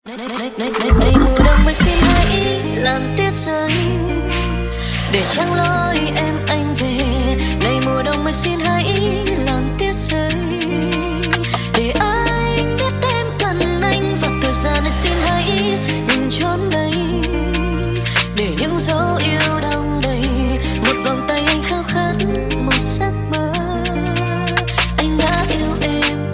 Này mùa đông mới xin hãy làm tuyết rơi để trăng lối em anh về. Này mùa đông mới xin hãy làm tuyết rơi để anh biết em cần anh, và thời gian này xin hãy ngừng trốn đây để những dấu yêu đong đầy một vòng tay anh khao khát một giấc mơ. Anh đã yêu em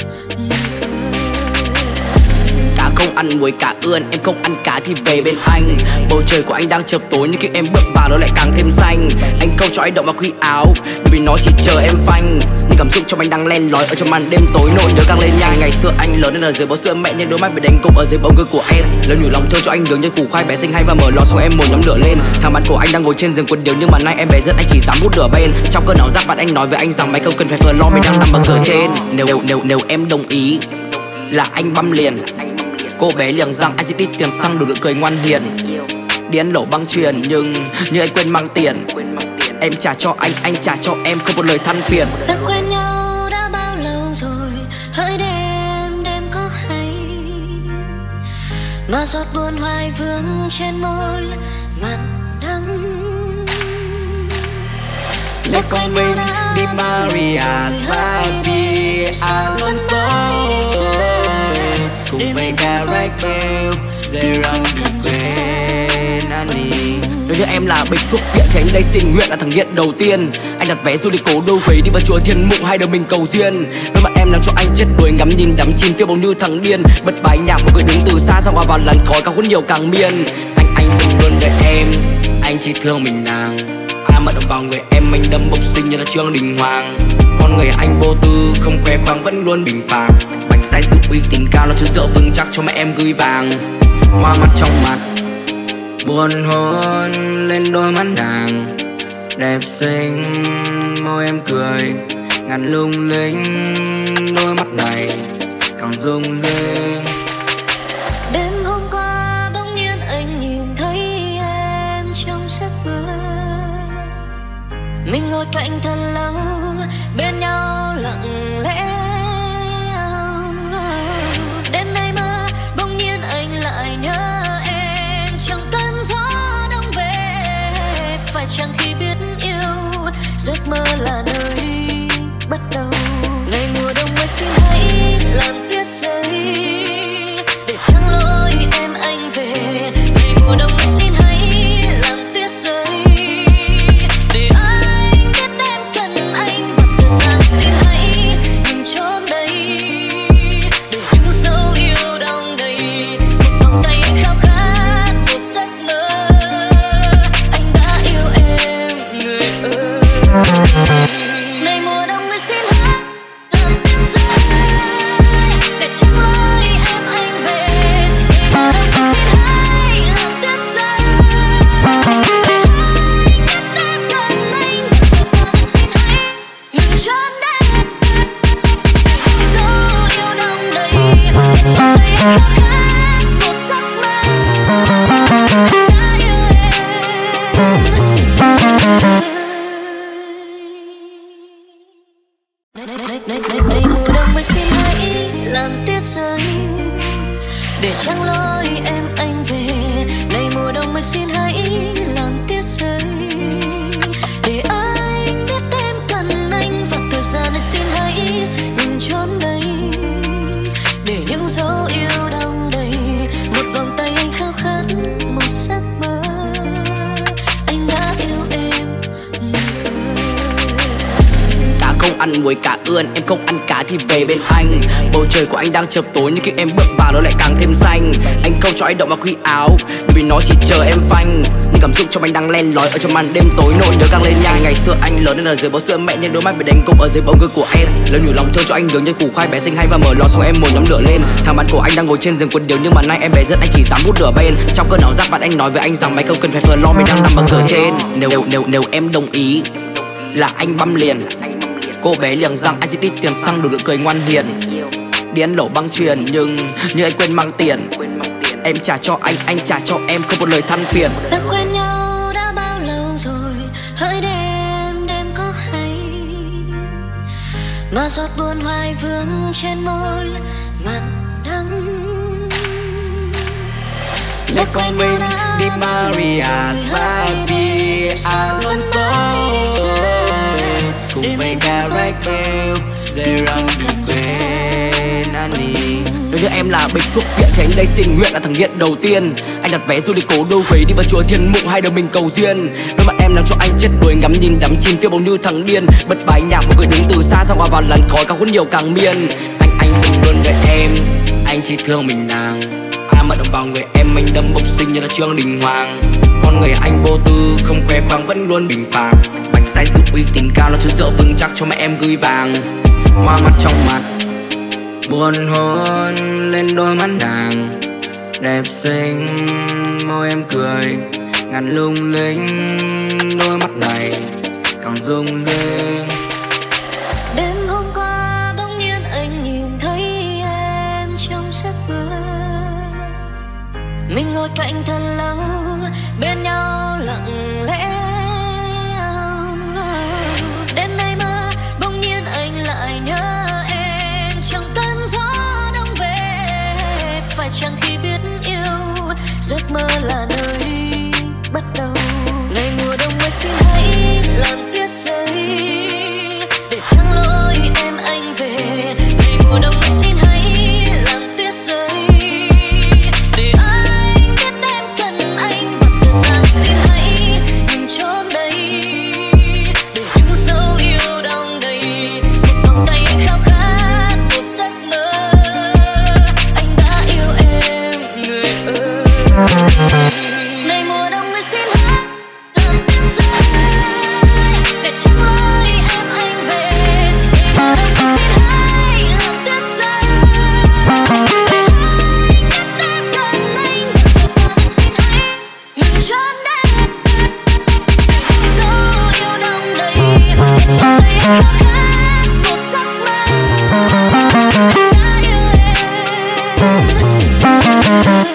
cá không ăn muối cá ươn, em không ăn cá thì về bên anh. Bầu trời của anh đang chập tối nhưng khi em bước vào nó lại càng thêm xanh. Anh không cho anh động vào khuy áo vì nó chỉ chờ em phanh. Nhưng cảm xúc trong anh đang len lỏi ở trong màn đêm tối, nỗi nhớ càng lên nhanh. Ngày xưa anh lớn lên ở dưới bầu sữa mẹ, nhưng đôi mắt bị đánh cục ở dưới bóng cười của em. Lời nhủ lòng thơ cho anh đường như củ khoai bé xinh hay và mở lò xong em mồi nhóm lửa lên. Thằng bạn của anh đang ngồi trên giường quần điếu nhưng mà nay em bé rất anh chỉ dám hút lửa bên. Trong cơn ảo giác bạn anh nói với anh rằng mày không cần phải lo, mày đang nằm bằng cửa trên. Nếu em đồng ý là anh băm liền. Cô bé liềng rằng anh sẽ đi tiền xăng đủ nụ cười ngoan hiền. Điên lẩu băng truyền nhưng anh quên mang tiền. Em trả cho anh trả cho em, không một lời than phiền. đã quen nhau đã bao lâu rồi, hỡi đêm có hay mà giọt buồn hoài vương trên môi mặn đắng. Để con mình đi Maria Zabi Alonso cùng với Gareth Bale, Gerard quên Annie. Nếu như em là bệnh thuốc viện thì anh đây xin nguyện là thằng nghiện đầu tiên. Anh đặt vé du lịch cố đô Huế đi vào chùa Thiên Mụ, hai đứa mình cầu duyên. Đôi mắt em làm cho anh chết đuối, ngắm nhìn đắm chìm phiêu bồng như thằng điên. Bật bài nhạc một người đứng từ xa ra qua vào làn khói cao hút nhiều càng miên. Anh luôn đợi em, anh chỉ thương mình nàng. Ai mà động vào người em anh đâm bốc sinh như là Trương Đình Hoàng. Con người anh vô tư không khoe khoang vẫn luôn bình phàm. Bạch sai sự uy tín cao nó chưa dỡ vững chắc cho mẹ em gửi vàng. Hoa mắt trong mặt buồn hôn lên đôi mắt nàng đẹp xinh, môi em cười ngàn lung linh, đôi mắt này càng rung rinh. Đêm hôm qua bỗng nhiên anh nhìn thấy em trong giấc mơ. Mình ngồi cạnh thật lâu bên nhau lặng lẽ. Đêm nay mơ bỗng nhiên anh lại nhớ em trong cơn gió đông về. Phải chăng khi biết yêu giấc mơ là nơi bắt đầu. Ngày mùa đông mới xin hãy làm tuyết rơi để trăng lối em anh về. Ngày mùa đông mới xin hãy làm tuyết rơi để anh biết em cần anh, và thời gian xin hãy đừng trốn đây để những dấu yêu đong đầy một vòng tay anh khao khát một giấc mơ. Anh đã yêu em người ơi. Ngày mùa đông mới xin hãy làm tuyết rơi để trăng lối em anh về. Ngày mùa đông mới xin hãy làm tuyết rơi để anh biết em cần anh, và thời gian xin hãy ngừng trốn đây để những dấu yêu đong đầy một vòng tay anh khao khát một giấc mơ. Anh đã yêu Này mùa đông mới xin hãy làm tuyết rơi để trăng lối em anh về. Này mùa đông mới xin hãy làm tuyết rơi để anh biết em cần anh, và thời gian này xin hãy ngừng trốn đây để những dấu yêu đong đầy một vòng tay anh khao khát một giấc mơ. Anh đã yêu em Cá không ăn muối cá ươn, em không ăn cá thì về bên anh. Bầu trời của anh đang chập tối nhưng khi em bước vào nó lại càng thêm xanh. Anh không cho anh động vào khuy áo vì nó chỉ chờ em phanh. Nhưng cảm xúc trong anh đang len lỏi ở trong màn đêm tối, nỗi nhớ càng lên nhanh. Ngày xưa anh lớn lên ở dưới bầu sữa mẹ, nhưng đôi mắt bị đánh cục ở dưới bóng cười của em. Lời nhủ lòng thơ cho anh đường như củ khoai bé xinh hay và mở lò xong em mồi nhóm lửa lên. Thằng bạn của anh đang ngồi trên giường quần điếu nhưng mà nay em bé rất anh chỉ dám hút lửa bên. Trong cơn ảo giác bạn anh nói với anh rằng mày không cần phải lo, mày đang nằm bằng cửa trên. Nếu em đồng ý là anh băm liền. Cô bé liềng rằng anh sẽ đi tiền xăng đủ nụ cười ngoan hiền. Điên lẩu băng truyền nhưng anh quên mang tiền. Em trả cho anh trả cho em, không một lời than phiền. đã quen nhau đã bao lâu rồi, hỡi đêm có hay mà giọt buồn hoài vương trên môi mặn đắng. để cùng mình đi Maria Sabi Alonso cùng với Gareth Bale, Jerome Nani. Đối với em là bệnh thuốc viện thì anh đây xin nguyện là thằng nghiện đầu tiên. Anh đặt vé du lịch cố đô Huế đi vào chùa Thiên Mụ, hai đứa mình cầu duyên. Đôi mắt em làm cho anh chết đuối ngắm nhìn đắm chìm phiêu bồng như thằng điên. Bật bài nhạc mọi người đứng từ xa ra hòa vào làn khói cao hút nhiều càng miên. Anh đừng luôn đợi em, anh chỉ thương mình nàng. Ai mà động vào người em anh đâm bốc sinh như là Trương Đình Hoàng. Con người anh vô tư không khoe khoang vẫn luôn bình phàm. Bánh sai sự uy tín cao là chỗ dựa vững chắc cho mẹ em gửi vàng. Hoa mắt trong mặt buồn hôn lên đôi mắt nàng đẹp xinh, môi em cười ngàn lung linh, đôi mắt này càng rung rinh. Đêm hôm qua bỗng nhiên anh nhìn thấy em trong giấc mơ. Mình ngồi cạnh thật lâu bên nhau lặng lẽ. Đêm nay mơ bỗng nhiên anh lại nhớ em trong cơn gió đông về. Phải chăng khi biết yêu giấc mơ là nơi bắt đầu. Ngày mùa đông ơi xin hãy làm tuyết rơi để trăng lối em anh về. Ngày mùa đông ơi xin hãy làm tuyết rơi để anh biết em cần anh. Và thời gian xin hãy đừng trốn đây để những dấu yêu đong đầy. Một vòng tay anh khao khát một giấc mơ. Anh đã yêu em người ơi. Ngày mùa đông ơi xin hãy làm tuyết rơi để trăng lối em anh về. Ngày mùa đông ơi xin hãy làm tuyết rơi để anh biết em cần anh. Và thời gian xin hãy đừng trốn đây để những dấu yêu đong đầy. Một vòng tay anh khao khát một giấc mơ. Anh đã yêu em.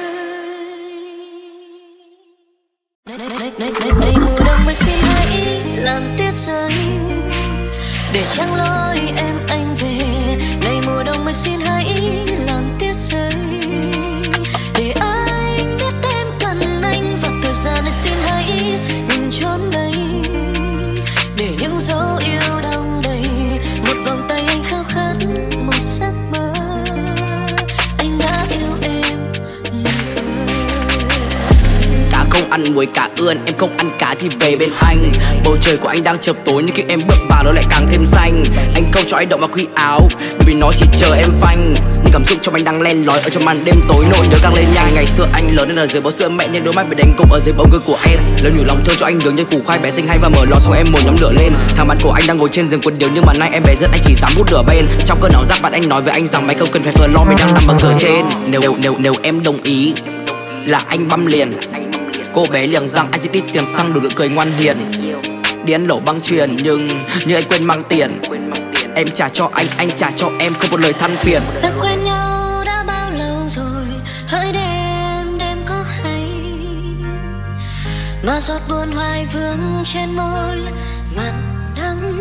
Này mùa đông ơi xin hãy làm tuyết rơi để trăng lối em anh về. Này mùa đông ơi xin hãy làm tuyết rơi để anh biết em cần anh. Và thời gian ơi xin hãy đừng trốn đây để những dấu yêu đong đầy. Một vòng tay anh khao khát một giấc mơ. Anh đã yêu em người ơi. Cá không ăn muối cá ươn, em không ăn cá thì về bên anh. Bầu trời của anh đang chập tối nhưng khi em bước vào nó lại càng thêm xanh. Anh không cho anh động vào khuy áo bởi vì nó chỉ chờ em phanh. Nhưng cảm xúc trong anh đang len lỏi ở trong màn đêm tối, nỗi nhớ càng lên nhanh. Ngày xưa anh lớn lên ở dưới bó sữa mẹ nhưng đôi mắt bị đánh cục ở dưới bóng cười của em. Lớn nhủ lòng thương cho anh đường như củ khoai bé xinh hay và mở lò xong em một nhóm lửa lên. Thằng bạn của anh đang ngồi trên giường quần điếu nhưng mà nay em bé rất anh chỉ dám hút lửa bên. Trong cơn ảo giác bạn anh nói với anh rằng mày không cần phải phờ lo mình đang nằm ở cửa trên. Nếu em đồng ý là anh băm liền. Cô bé liềng rằng anh sẽ đi tiền xăng đủ nụ cười ngoan hiền. Đi ăn lẩu băng chuyền nhưng anh quên mang tiền. Em trả cho anh trả cho em không một lời than phiền. Ta quen nhau đã bao lâu rồi, hỡi đêm có hay mà giọt buồn hoài vương trên môi mặn đắng.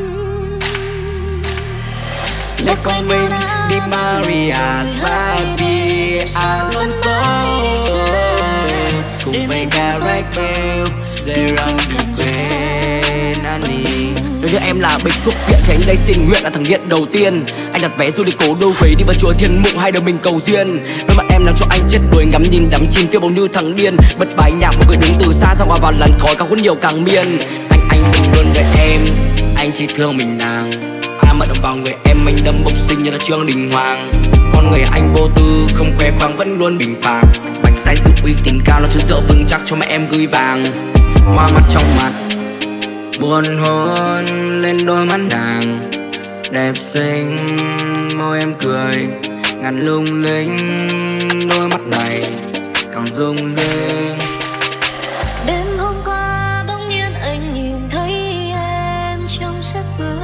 Để cùng mình đi Maria Sabi Alonso cùng với Gareth Bale, Jerome Nani. Đối với em là bệnh thuốc viện thì anh đây xin nguyện là thằng nghiện đầu tiên. Anh đặt vé du lịch cố đô Huế đi vào chùa Thiên Mụ, hai đứa mình cầu duyên. Đôi mắt em làm cho anh chết đuối ngắm nhìn đắm chìm phiêu bồng như thằng điên. Bật bài nhạc mọi người đứng từ xa ra hòa vào làn khói cao hút nhiều càng miên. Anh đừng luôn đợi em, anh chỉ thương mình nàng. Ai mà động vào người em anh đâm bốc sinh như là Trương Đình Hoàng. Con người anh vô tư không khoe khoang vẫn luôn bình phàm. Bánh sai sự uy tín cao là chỗ dựa vững chắc cho mẹ em gửi vàng. Hoa mắt trong mặt buồn hôn lên đôi mắt nàng đẹp xinh, môi em cười ngàn lung linh, đôi mắt này càng rung rinh. Đêm hôm qua bỗng nhiên anh nhìn thấy em trong giấc mơ.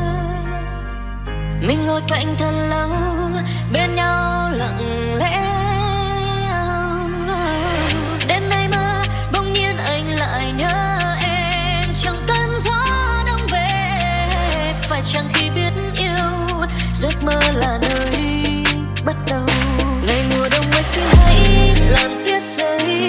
Mình ngồi cạnh thật lâu bên nhau lặng lẽ. Đêm nay mơ bỗng nhiên anh lại nhớ em trong cơn gió đông về. Phải chăng khi biết yêu giấc mơ là nơi bắt đầu. Ngày mùa đông ơi xin hãy làm tuyết rơi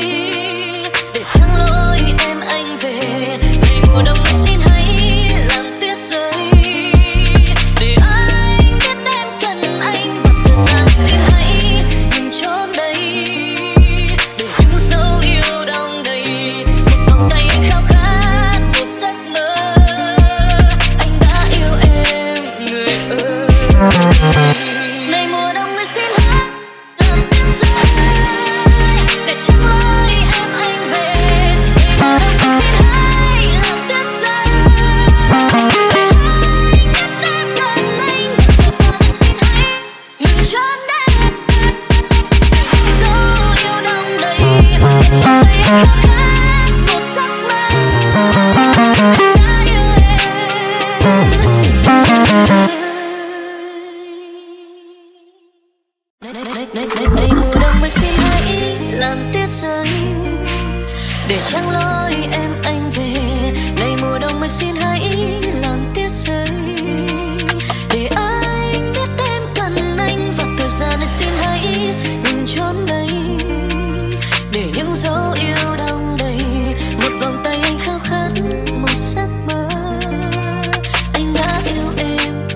để chẳng lối em anh về. Này mùa đông mới xin hãy làm tiết rơi, để anh biết em cần anh, và thời gian này xin hãy ngừng trốn đây, để những dấu yêu đong đầy một vòng tay anh khao khát một giấc mơ. Anh đã yêu em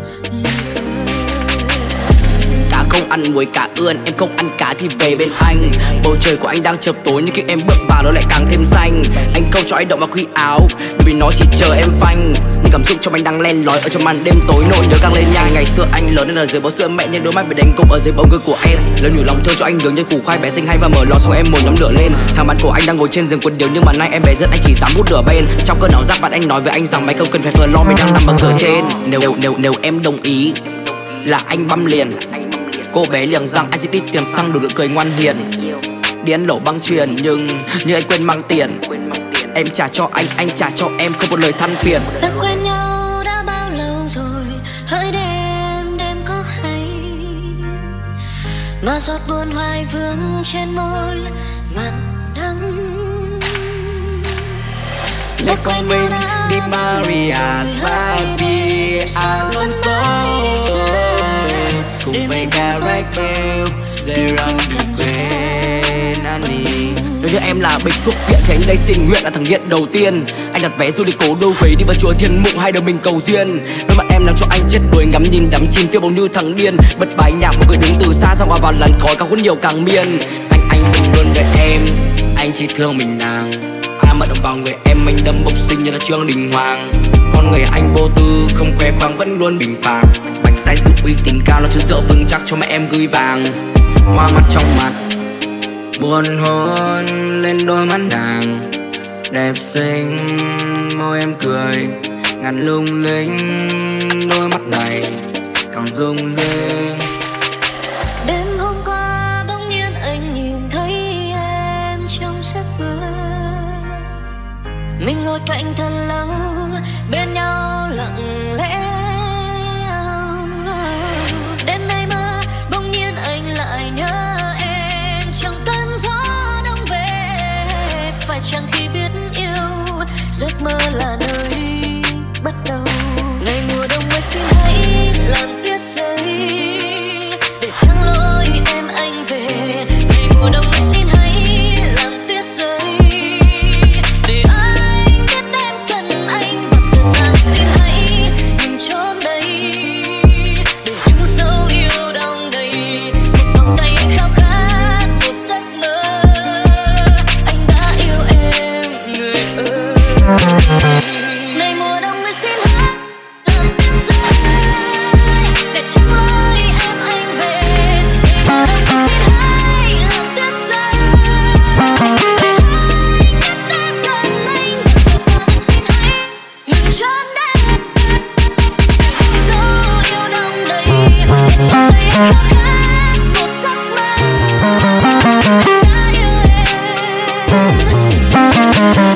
cá không ăn muối cá ươn, em không ăn cá thì về bên anh. Bầu trời của anh đang chập tối nhưng khi em bước vào nó lại càng thêm xanh. Anh không cho anh động vào khuy áo vì nó chỉ chờ em phanh. Nhưng cảm xúc trong anh đang len lỏi ở trong màn đêm tối, nỗi nhớ càng lên nhanh. Ngày xưa anh lớn lên ở dưới bầu sữa mẹ, nhưng đôi mắt bị đánh cục ở dưới bóng cười của em. Lời nhủ lòng thơ cho anh đường như củ khoai bé xinh hay và mở lò xong em mồi nhóm lửa lên. Thằng bạn của anh đang ngồi trên giường quần điều nhưng mà nay em bé rất anh chỉ dám hút lửa bên. Trong cơn ảo giác bạn anh nói với anh rằng mày không cần phải lo, mày đang nằm bằng cửa trên. Nếu em đồng ý là anh băm liền. Cô bé liềng rằng anh sẽ đi tiền xăng đủ nụ cười ngoan hiền. Điên lẩu băng truyền nhưng anh quên mang tiền. Em trả cho anh trả cho em, không một lời than phiền. đã quen nhau đã bao lâu rồi, hỡi đêm có hay mà giọt buồn hoài vương trên môi mặn đắng. Để con mình đi Maria Sabi Alonso cùng với Gareth Bale, Jerome quên Annie. Nếu như em là bệnh thuốc viện thì anh đây xin nguyện là thằng nghiện đầu tiên. Anh đặt vé du lịch cố đô Huế đi vào chùa Thiên Mụ, hai đứa mình cầu duyên. Đôi mắt em làm cho anh chết đuối, ngắm nhìn đắm chìm phiêu bồng như thằng điên. Bật bài nhạc một người đứng từ xa ra qua vào làn khói cao hút nhiều càng miên. Anh luôn đợi em, anh chỉ thương mình nàng. Ai mà động vào người em anh đâm bốc sinh như là Trương Đình Hoàng. Con người anh vô tư không khoe khoang vẫn luôn bình phàm. Bạch sai sự uy tín cao nó chưa dỡ vững chắc cho mẹ em gửi vàng. Hoa mắt trong mặt buồn hôn lên đôi mắt nàng đẹp xinh, môi em cười ngàn lung linh, đôi mắt này càng rung rinh. Đêm hôm qua bỗng nhiên anh nhìn thấy em trong giấc mơ. Mình ngồi cạnh thật lâu bên nhau lặng lẽ. Đêm nay mơ bỗng nhiên anh lại nhớ em trong cơn gió đông về. Phải chăng khi biết yêu giấc mơ là nơi bắt đầu. Ngày mùa đông mới xin hãy làm tuyết rơi, để chẳng lối em anh về. Ngày mùa đông mới xin hãy làm tuyết rơi, để anh biết em cần anh, và thời gian xin hãy đừng trốn đây, để những dấu yêu đong đầy một vòng tay anh khao khát một giấc mơ. Anh đã yêu em người ơi. Ngày mùa đông mới xin hãy làm tuyết rơi, để chẳng lối em anh về. Ngày mùa đông mới xin hãy làm tuyết rơi, để anh biết em cần anh, và thời gian xin hãy ngừng trốn đây, để những dấu yêu đong đầy một vòng tay anh khao khát một giấc mơ. Anh đã yêu em.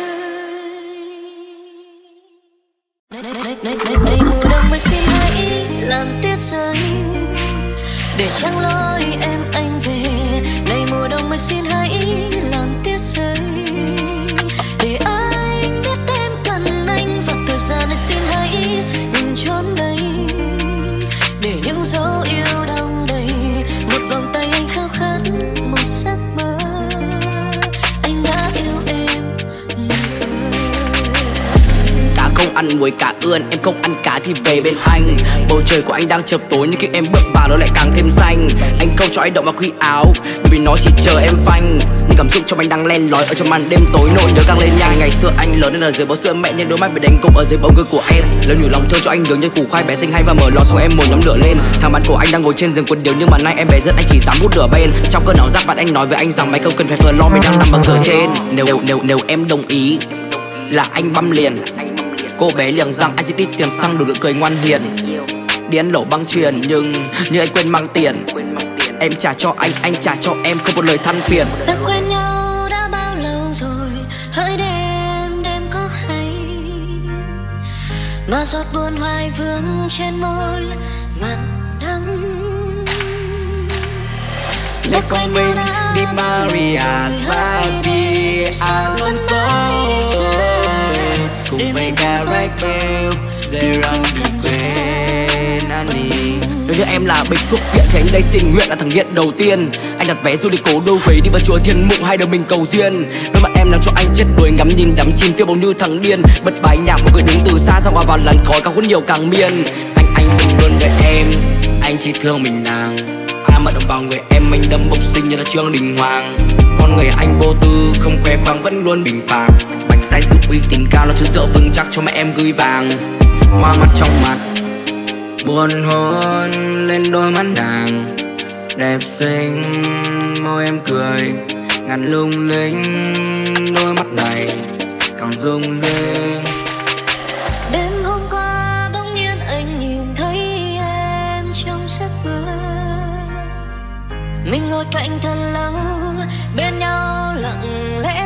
Này mùa đông mới xin hãy làm tuyết rơi, để chẳng lối em anh về. Này mùa đông mới xin hãy làm tuyết rơi, để anh biết em cần anh, và thời gian này xin hãy ngừng trốn đây, để những dấu yêu đong đầy một vòng tay anh khao khát một giấc mơ. Anh đã yêu em người ơi. Cá không ăn muối cá ươn, em không ăn cá thì về bên anh. Bầu trời của anh đang chập tối nhưng khi em bước vào nó lại càng thêm xanh. Anh không cho anh động vào khuy áo vì nó chỉ chờ em phanh. Nhưng cảm xúc trong anh đang len lỏi ở trong màn đêm tối, nỗi nhớ càng lên nhanh. Ngày xưa anh lớn lên ở dưới bầu sữa mẹ, nhưng đôi mắt bị đánh cục ở dưới bóng cười của em. Lời nhủ lòng thơ cho anh đường như củ khoai bé xinh hay và mở lò xong em mồi nhóm lửa lên. Thằng bạn của anh đang ngồi trên giường quần điều nhưng mà nay em bé rất anh chỉ dám hút lửa bên. Trong cơn ảo giác bạn anh nói với anh rằng mày không cần phải lo, mày đang nằm bằng cửa trên. Nếu em đồng ý là anh băm liền. Cô bé liềng rằng anh sẽ đi tiền xăng đủ nụ cười ngoan hiền. Điên lẩu băng truyền nhưng anh quên mang tiền. Em trả cho anh trả cho em, không một lời than phiền. đã quen nhau đã bao lâu rồi, hỡi đêm có hay mà giọt buồn hoài vương trên môi mặn đắng. Để con mình đi Maria Sabi Alonso kêu dễ rằng bị quên anh đi. Nếu như em là bệnh thuốc viện thì anh đây xin nguyện là thằng nghiện đầu tiên. Anh đặt vé du lịch cố đô Huế đi vào chùa Thiên Mụ, hai đứa mình cầu duyên. Đôi mắt em làm cho anh chết đuối ngắm nhìn đắm chìm phiêu bồng như thằng điên. Bật bài nhạc mọi người đứng từ xa ra hòa vào làn khói cao hút nhiều càng miên. Anh đừng luôn đợi em, anh chỉ thương mình nàng. Ai mà động vào người em anh đâm bốc sinh như là Trương Đình Hoàng. Con người anh vô tư không khoe khoang vẫn luôn bình phàm. Bánh sai sự uy tín cao là chút rượu vững chắc cho mẹ em gửi vàng. Hoa mắt trong mặt buồn hôn lên đôi mắt nàng đẹp xinh, môi em cười ngàn lung linh, đôi mắt này càng rung rinh. Đêm hôm qua bỗng nhiên anh nhìn thấy em trong giấc mơ. Mình ngồi cạnh thật lâu bên nhau lặng lẽ.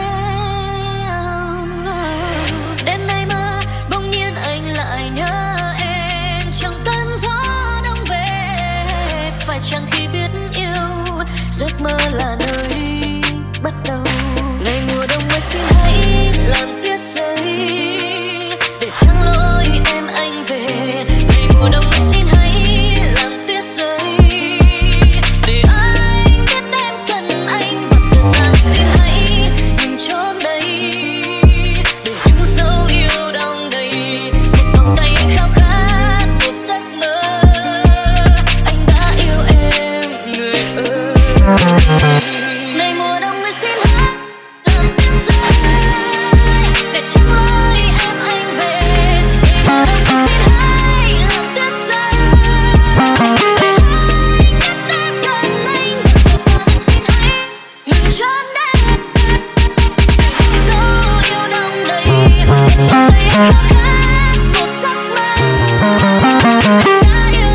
Đêm nay mơ bỗng nhiên anh lại nhớ em trong cơn gió đông về. Phải chăng khi biết yêu giấc mơ là nơi bắt đầu. Ngày mùa đông ơi xin hãy làm tuyết rơi để trăng lối em anh về. Ngày mùa đông ơi xin hãy làm tuyết rơi để anh biết em cần anh. Và thời gian xin hãy đừng trốn đây để những dấu yêu đong đầy. Một vòng tay anh khao khát một giấc mơ. Anh đã yêu em người ơi. Ngày mùa đông ơi xin hãy làm tuyết rơi để trăng lối em anh về. Ngày mùa đông ơi xin hãy làm tuyết rơi để anh biết em cần anh. Và thời gian xin hãy đừng trốn đây để những dấu yêu đong đầy. Một vòng tay anh khao khát một giấc mơ. Anh đã yêu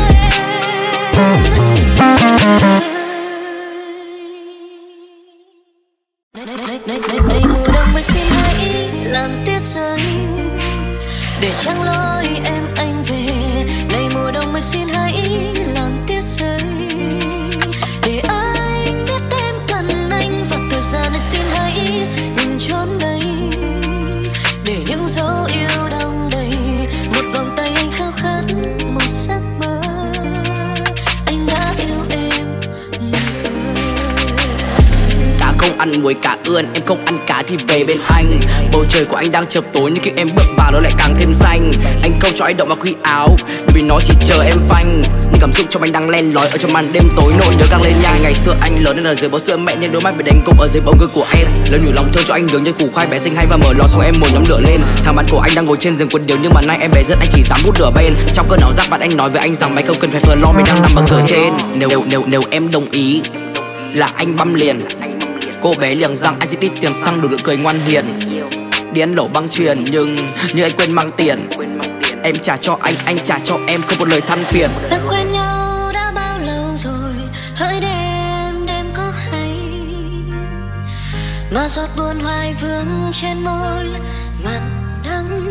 em. Này mùa đông ơi xin hãy làm tuyết rơi để trăng lối em anh về. Này mùa đông ơi xin hãy làm tuyết rơi để anh biết em cần anh. Và thời gian ơi xin hãy đừng trốn đây để những dấu yêu đong đầy. Một vòng tay anh khao khát một giấc mơ. Anh đã yêu em người ơi. Cá không ăn muối cá ươn, em không ăn cá thì về bên anh. Bầu trời của anh đang chợp tối nhưng khi em bước vào nó lại càng thêm xanh. Anh không cho anh động vào khuy áo bởi vì nó chỉ chờ em phanh. Nhưng cảm xúc trong anh đang len lỏi ở trong màn đêm tối, nỗi nhớ càng lên nhanh. Ngày xưa anh lớn lên ở dưới bó sữa mẹ nhưng đôi mắt bị đánh cục ở dưới bóng cười của em. Lớn nhủ lòng thương cho anh đường như củ khoai bé xinh hay và mở lò xong em một nhóm lửa lên. Thằng bạn của anh đang ngồi trên giường quần điếu nhưng mà nay em bé rất anh chỉ dám hút lửa bên. Trong cơn ảo giác bạn anh nói với anh rằng mày không cần phải phờ lo, mình đang nằm bằng cửa trên. Nếu em đồng ý là anh băm liền. Cô bé liềng rằng anh sẽ đi tiền xăng đủ nụ cười ngoan hiền. Đi ăn lẩu băng chuyền nhưng anh quên mang tiền. Em trả cho anh trả cho em không một lời than phiền. Ta quen nhau đã bao lâu rồi, hỡi đêm có hay mà giọt buồn hoài vương trên môi mặn đắng.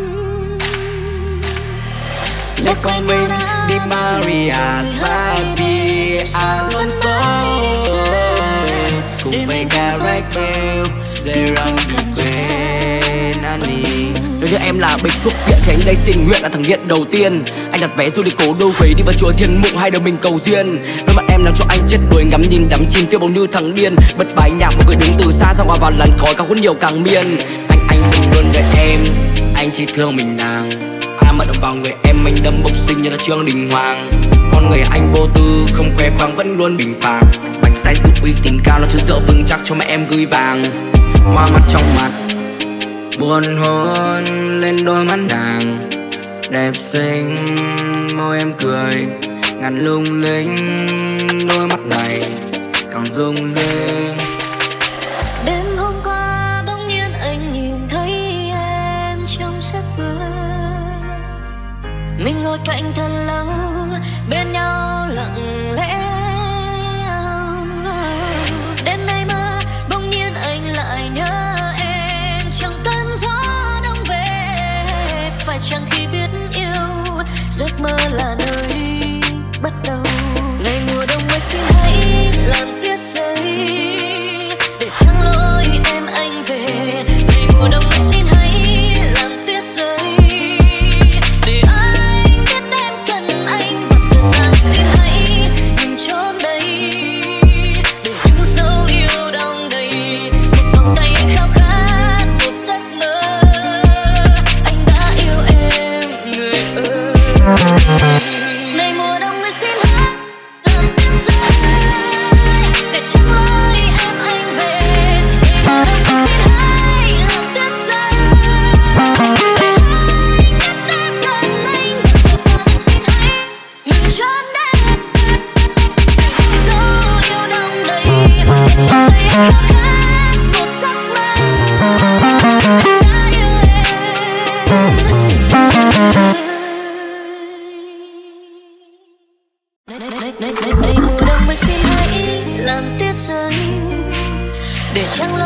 Để con mình đi Maria Zabi Alonso cùng với Caracel dễ rằng bị quên anh đi. Nếu như em là bệnh thuốc viện thì anh đây xin nguyện là thằng nghiện đầu tiên. Anh đặt vé du lịch cố đô Huế đi vào chùa Thiên Mụ, hai đứa mình cầu duyên. Đôi mắt em làm cho anh chết đuối ngắm nhìn đắm chìm phiêu bồng như thằng điên. Bật bài nhạc mọi người đứng từ xa ra hòa vào làn khói cao hút nhiều càng miên. Anh đừng luôn đợi em, anh chỉ thương mình nàng. Ai mà động vào người em anh đâm bốc sinh như là Trương Đình Hoàng. Con người anh vô tư không khoe khoang vẫn luôn bình phàm. Bánh sai sự uy tín cao là chút rượu vững chắc cho mẹ em gửi vàng. Hoa mắt trong mặt buồn hôn lên đôi mắt nàng đẹp xinh, môi em cười ngàn lung linh, đôi mắt này càng rung rinh. Đêm hôm qua bỗng nhiên anh nhìn thấy em trong giấc mơ. Mình ngồi cạnh thật lâu bên nhau lặng lẽ. Đêm nay mơ bỗng nhiên anh lại nhớ em trong cơn gió đông về. Phải chăng khi biết yêu giấc mơ là nơi bắt đầu. Ngày mùa đông ơi xin hãy làm tuyết rơi để trăng lối em anh về. Ngày mùa đông ơi xin hãy làm tuyết rơi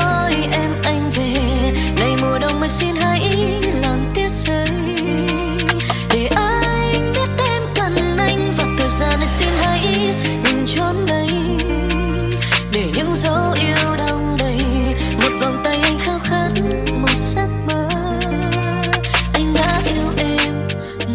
lối em anh về, này mùa đông mới xin hãy làm tiết rơi. Để anh biết em cần anh và thời gian này xin hãy ngừng trốn đây. Để những dấu yêu đong đầy một vòng tay anh khao khát một giấc mơ. Anh đã yêu em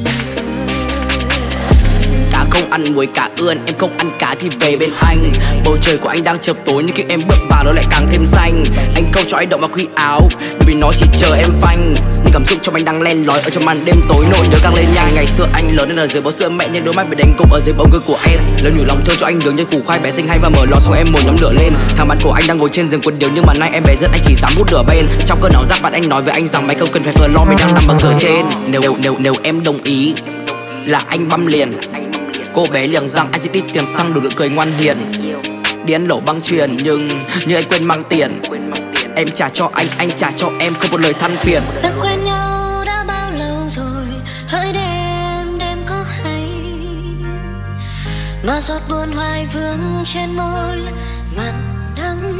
Cá không ăn muối cá ươn, em không ăn cá thì về bên anh. Bầu trời của anh đang chập tối nhưng khi em bước vào nó lại càng thêm xanh. Anh không cho anh động vào khuy áo vì nó chỉ chờ em phanh. Nhưng cảm xúc trong anh đang len lỏi ở trong màn đêm tối, nỗi nhớ càng lên nhanh. Ngày xưa anh lớn lên ở dưới bầu sữa mẹ, nhưng đôi mắt bị đánh cục ở dưới bóng cười của em. Lời nhủ lòng thương cho anh đường như củ khoai bé xinh hay và mở lò xong em mồi nhóm lửa lên. Thằng bạn của anh đang ngồi trên giường quần điều nhưng mà nay em bé rất anh chỉ dám hút lửa bên. Trong cơn ảo giác bạn anh nói với anh rằng mày không cần phải lo, mày đang nằm bằng cửa trên. Nếu em đồng ý là anh băm liền. Cô bé liềng rằng anh sẽ đi tiền xăng đủ nụ cười ngoan hiền. Điên lẩu băng truyền nhưng anh quên mang tiền. Em trả cho anh trả cho em, không một lời than phiền. Ta quen nhau đã bao lâu rồi, hỡi đêm có hay mà giọt buồn hoài vương trên môi mặn đắng.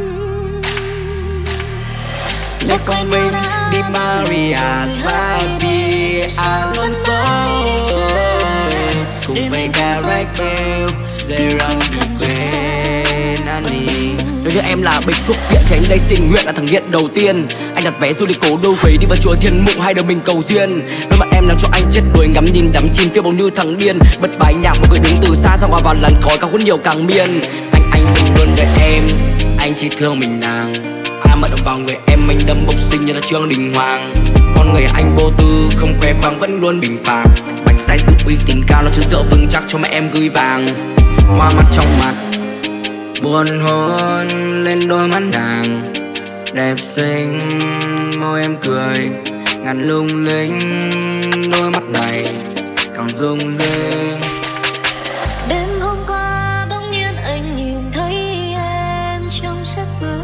Để con mình đi Maria Sabi Alonso cùng với Gareth Bale, Jerome quên Annie. Nếu như em là bệnh thuốc viện thì anh đây xin nguyện là thằng nghiện đầu tiên. Anh đặt vé du lịch cố đô Huế đi vào chùa Thiên Mụ, hai đứa mình cầu duyên. Đôi mắt em làm cho anh chết đuối, ngắm nhìn đắm chìm phiêu bồng như thằng điên. Bật bài nhạc mọi người đứng từ xa ra qua vào làn khói cao hút nhiều càng miên. Anh luôn đợi em, anh chỉ thương mình nàng. Ai mà động vào người em anh đâm bốc sinh như là Trương Đình Hoàng. Con người anh vô tư không khoe khoang vẫn luôn bình phàm. Bạch sai sự uy tín cao nó chưa dỡ vững chắc cho mẹ em gửi vàng. Hoa mắt trong mặt buồn hôn lên đôi mắt nàng đẹp xinh, môi em cười ngàn lung linh, đôi mắt này càng rung rinh. Đêm hôm qua bỗng nhiên anh nhìn thấy em trong giấc mơ.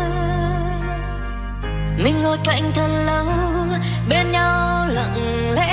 Mình ngồi cạnh thật lâu bên nhau lặng lẽ.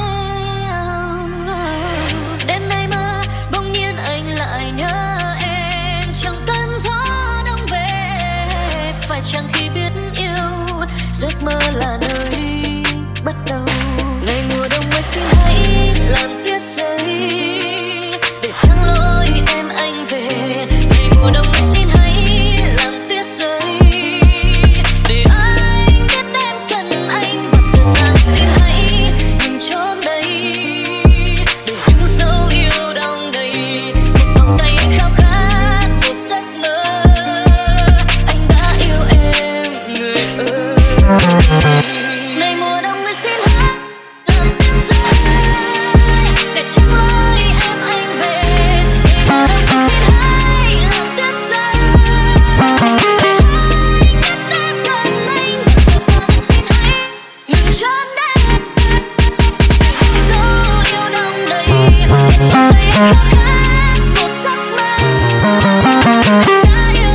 Đêm nay mơ bỗng nhiên anh lại nhớ em trong cơn gió đông về. Phải chăng khi biết yêu giấc mơ là nơi bắt đầu. Ngày mùa đông mới xin hãy làm tiết rơi. Để trăng lối em anh về. Ngày mùa đông mới xin hãy làm tiết rơi. Để anh biết em cần anh và thời gian xin hãy đừng trốn đây. Để những dấu yêu đong đầy một vòng tay anh khao khát một giấc mơ. Anh đã yêu em người ơi. Ngày mùa đông mới xin hãy làm tiết rơi. Để trăng lối em anh về. Ngày mùa đông mới xin hãy làm tiết rơi. Để anh biết em cần anh và thời gian xin hãy đừng trốn đây. Để những dấu yêu đong đầy một vòng tay anh khao khát một giấc mơ. Anh đã yêu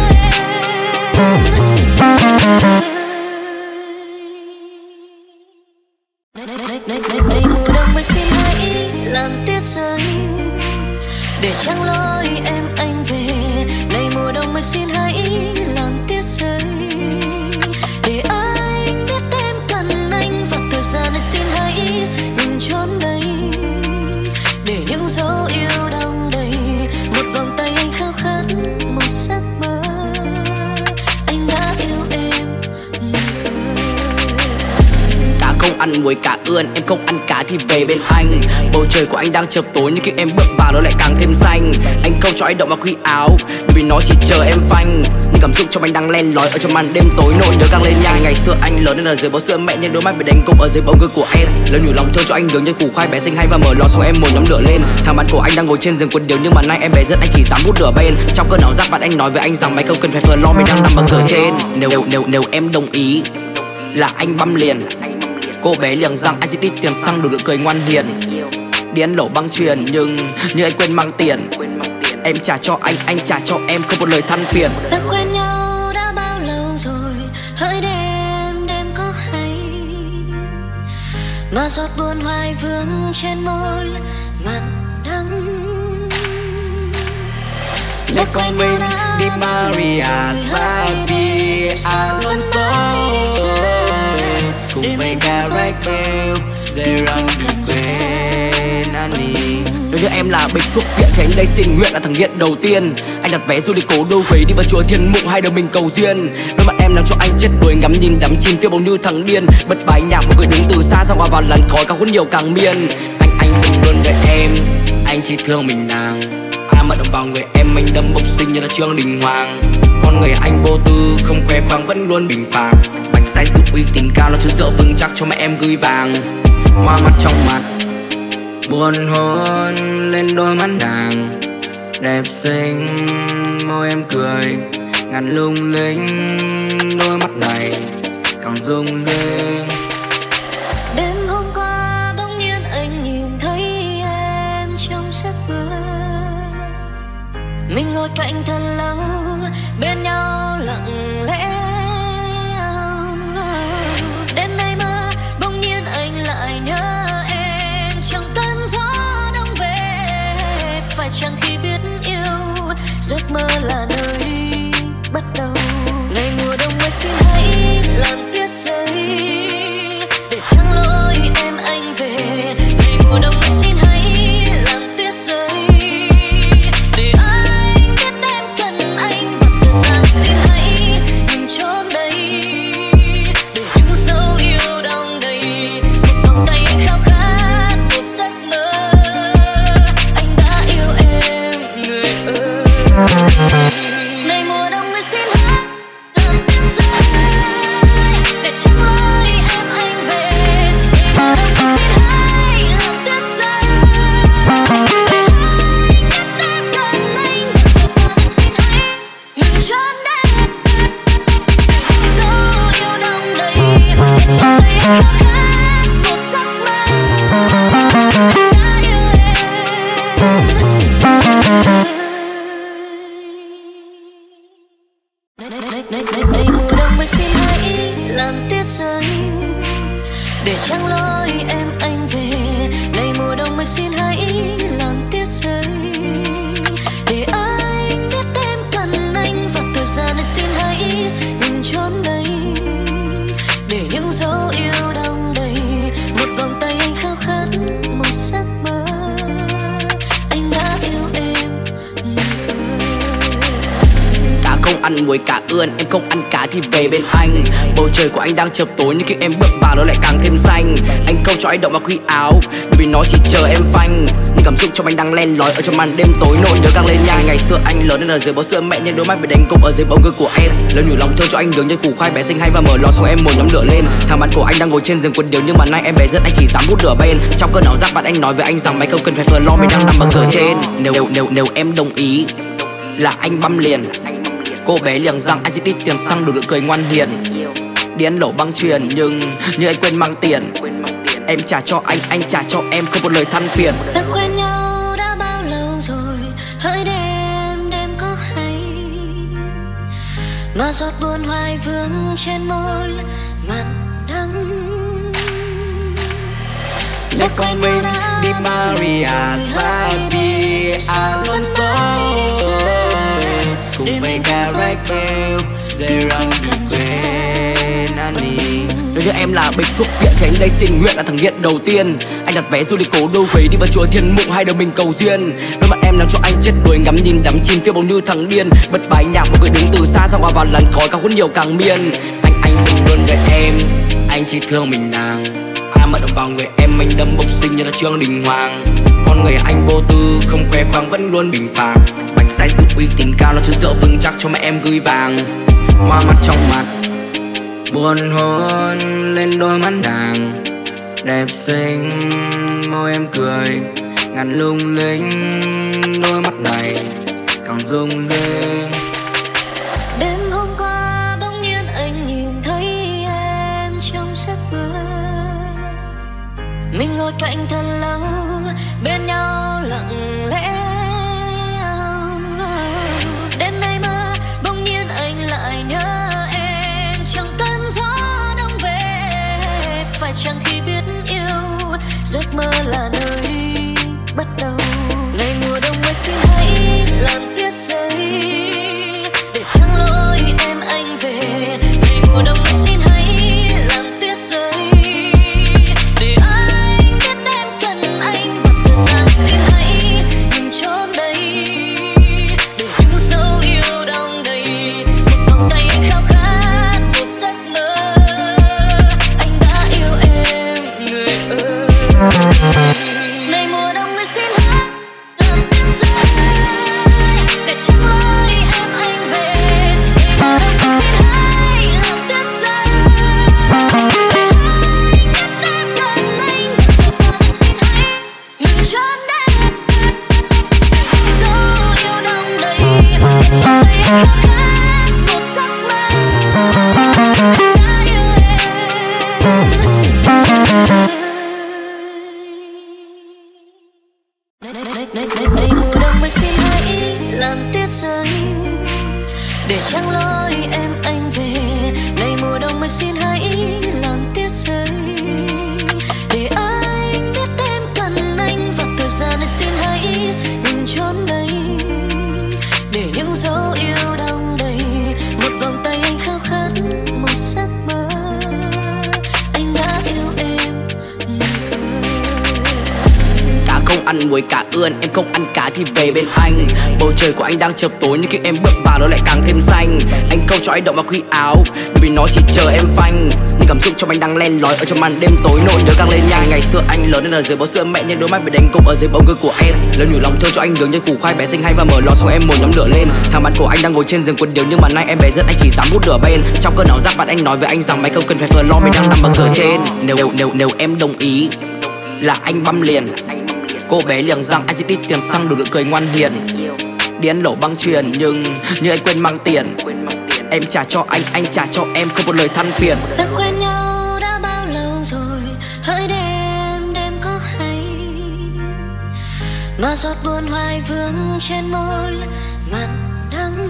em. Này mùa đông mới xin hãy làm tiết rơi. Để trăng lối em anh về. Này mùa đông mới xin hãy làm tiết rơi. Để anh biết em cần anh và thời gian này xin hãy đừng trốn đây. Để những dấu yêu đong đầy một vòng tay anh khao khát một giấc mơ. Anh đã yêu em người ơi. Cá không ăn muối cá ươn, em không ăn cá thì về bên anh. Bầu trời của anh đang chập tối nhưng khi em bước vào nó lại càng thêm xanh. Anh không cho anh động vào khuy áo vì nó chỉ chờ em phanh. Nhưng cảm xúc trong anh đang len lỏi ở trong màn đêm tối, nỗi nhớ càng lên nhanh. Ngày xưa anh lớn lên ở dưới bầu sữa mẹ, nhưng đôi mắt bị đánh cục ở dưới bóng cười của em. Lời nhủ lòng thương cho anh đường như củ khoai bé xinh hay và mở lò xong em mồi nhóm lửa lên. Thằng bạn của anh đang ngồi trên giường quần điều nhưng mà nay em bé rất anh chỉ dám hút lửa bên. Trong cơn ảo giác bạn anh nói với anh rằng mày không cần phải lo, mày đang nằm bằng cửa trên. Nếu em đồng ý là anh băm liền. Cô bé liềng rằng anh sẽ đi tiền xăng đủ nụ cười ngoan hiền. Điên lẩu băng truyền nhưng anh quên mang tiền. Em trả cho anh trả cho em, không một lời than phiền. Ta quen nhau đã bao lâu rồi, hỡi đêm có hay mà giọt buồn hoài vương trên môi mặn đắng. để cùng mình đi Maria Sabi Alonso cùng với Gareth Bale Jerome Benani. Đối với em là bệnh thuốc viện thì anh đây xin nguyện là thằng nghiện đầu tiên. Anh đặt vé du lịch cố đô Huế đi vào chùa Thiên Mụ, hai đứa mình cầu duyên. Đôi mắt em làm cho anh chết đuối ngắm nhìn đắm chìm phiêu bồng như thằng điên. Bật bài nhạc mọi người đứng từ xa ra hòa vào làn khói cao hút nhiều càng miên. Anh đừng luôn đợi em, anh chỉ thương mình nàng. Ai mà động vào người em anh đâm bốc sinh như là Trương Đình Hoàng. Con người anh vô tư không khoe khoang vẫn luôn bình phàm. Bánh sai sự uy tín cao là chút rượu vững chắc cho mẹ em gửi vàng. Hoa mắt trong mặt buồn hôn lên đôi mắt nàng đẹp xinh, môi em cười ngàn lung linh, đôi mắt này càng rung rinh. Đêm hôm qua bỗng nhiên anh nhìn thấy em trong giấc mơ. Mình ngồi cạnh thật lâu bên nhau lặng lẽ. Đêm nay mơ bỗng nhiên anh lại nhớ em trong cơn gió đông về. Phải chăng khi biết yêu giấc mơ là nơi bắt đầu. Ngày mùa đông mới xin hãy làm tuyết rơi để trăng lối em anh về. Ngày mùa đông mới xin hãy làm tuyết rơi để anh biết em cần anh. Và thời gian xin hãy đừng trốn đây để những dấu yêu đong đầy. Một vòng tay anh khao khát một giấc mơ. Anh đã yêu em người ơi. Ngày mùa đông mới xin hãy làm tuyết rơi để trăng lối em anh về. Ngày mùa đông mới xin hãy làm tuyết rơi để anh biết em cần anh. Và thời gian xin hãy đừng trốn đây để những dấu yêu đong đầy. Một vòng tay anh khao khát một giấc mơ. Anh đã yêu em. Này mùa đông mới xin hãy làm tuyết rơi để trăng lối em anh về. Này mùa đông mới xin hãy làm tuyết rơi để anh biết em cần anh. Và thời gian này xin hãy đừng trốn đây để những dấu yêu đong đầy. Một vòng tay anh khao khát một giấc mơ. Anh đã yêu em người ơi. Cá không ăn muối cá ươn, em không ăn cá thì về bên anh. Bầu trời của anh đang chợp tối nhưng khi em bước vào nó lại càng thêm xanh. Anh không cho anh động vào khuy áo bởi vì nó chỉ chờ em phanh. Nhưng cảm xúc trong anh đang len lỏi ở trong màn đêm tối, nỗi nhớ càng lên nhanh. Ngày xưa anh lớn lên ở dưới bó sữa mẹ nhưng đôi mắt bị đánh cục ở dưới bóng cười của em. Lớn nhủ lòng thương cho anh đường như củ khoai bé xinh hay và mở lò xong em một nhóm lửa lên. Thằng bạn của anh đang ngồi trên giường quần điếu nhưng mà nay em bé rất anh chỉ dám hút lửa bên. Trong cơn ảo giác bạn anh nói với anh rằng mày không cần phải phờ lo mình đang nằm ở cửa trên. Nếu em đồng ý là anh băm liền. Cô bé liềng rằng anh sẽ đi tiền xăng đủ nụ cười ngoan hiền. Đi ăn lẩu băng chuyền nhưng anh quên mang tiền. Em trả cho anh trả cho em không một lời than phiền. Ta quen nhau đã bao lâu rồi, hỡi đêm có hay mà giọt buồn hoài vương trên môi mặn đắng. Để cùng mình đi Maria Sabi Alonso cùng với Gareth Bale Jerome Benani. Đối với em là bệnh thuốc viện thì anh đây xin nguyện là thằng nghiện đầu tiên. Anh đặt vé du lịch cố đô Huế đi vào chùa Thiên Mụ, hai đứa mình cầu duyên. Đôi mắt em làm cho anh chết đuối ngắm nhìn đắm chìm phiêu bồng như thằng điên. Bật bài nhạc mọi người đứng từ xa ra hòa vào làn khói cao hút nhiều càng miên. Anh đừng luôn đợi em, anh chỉ thương mình nàng. Ai mà động vào người em anh đâm bốc sinh như là Trương Đình Hoàng. Con người anh vô tư không khoe khoang vẫn luôn bình phàm. Bánh sai sự uy tín cao là chút rượu vững chắc cho mẹ em gửi vàng. Hoa mắt trong mặt buồn hôn lên đôi mắt nàng đẹp xinh, môi em cười ngàn lung linh, đôi mắt này càng rung rinh. Đêm hôm qua bỗng nhiên anh nhìn thấy em trong giấc mơ. Mình ngồi cạnh thật lâu bên nhau lặng lẽ. Đêm nay mơ bỗng nhiên anh lại nhớ em trong cơn gió đông về. Phải chăng khi biết yêu giấc mơ là nơi bắt đầu. Ngày mùa đông mới xin hãy làm tuyết rơi ăn muối cá ươn, em không ăn cá thì về bên anh. Bầu trời của anh đang chập tối nhưng khi em bước vào nó lại càng thêm xanh. Anh không cho anh động vào khuy áo vì nó chỉ chờ em phanh. Nhưng cảm xúc trong anh đang len lỏi ở trong màn đêm tối, nỗi nhớ càng lên nhanh. Ngày xưa anh lớn lên ở dưới bầu sữa mẹ, nhưng đôi mắt bị đánh cục ở dưới bầu cười của em. Lời nhủ lòng thơ cho anh đường như củ khoai bé xinh hay và mở lò xong em mồi nhóm lửa lên. Thằng bạn của anh đang ngồi trên giường quần điều nhưng mà nay em bé rất anh chỉ dám hút lửa bên. Trong cơn ảo giác bạn anh nói với anh rằng mày không cần phải lo, mày đang nằm bằng cửa trên. Nếu em đồng ý là anh băm liền. Cô bé liềng rằng anh sẽ đi tiền xăng đủ nụ cười ngoan hiền. Điên lẩu băng truyền nhưng anh quên mang tiền. Em trả cho anh trả cho em, không một lời than phiền. Ta quen nhau đã bao lâu rồi, hỡi đêm có hay mà giọt buồn hoài vương trên môi mặn đắng.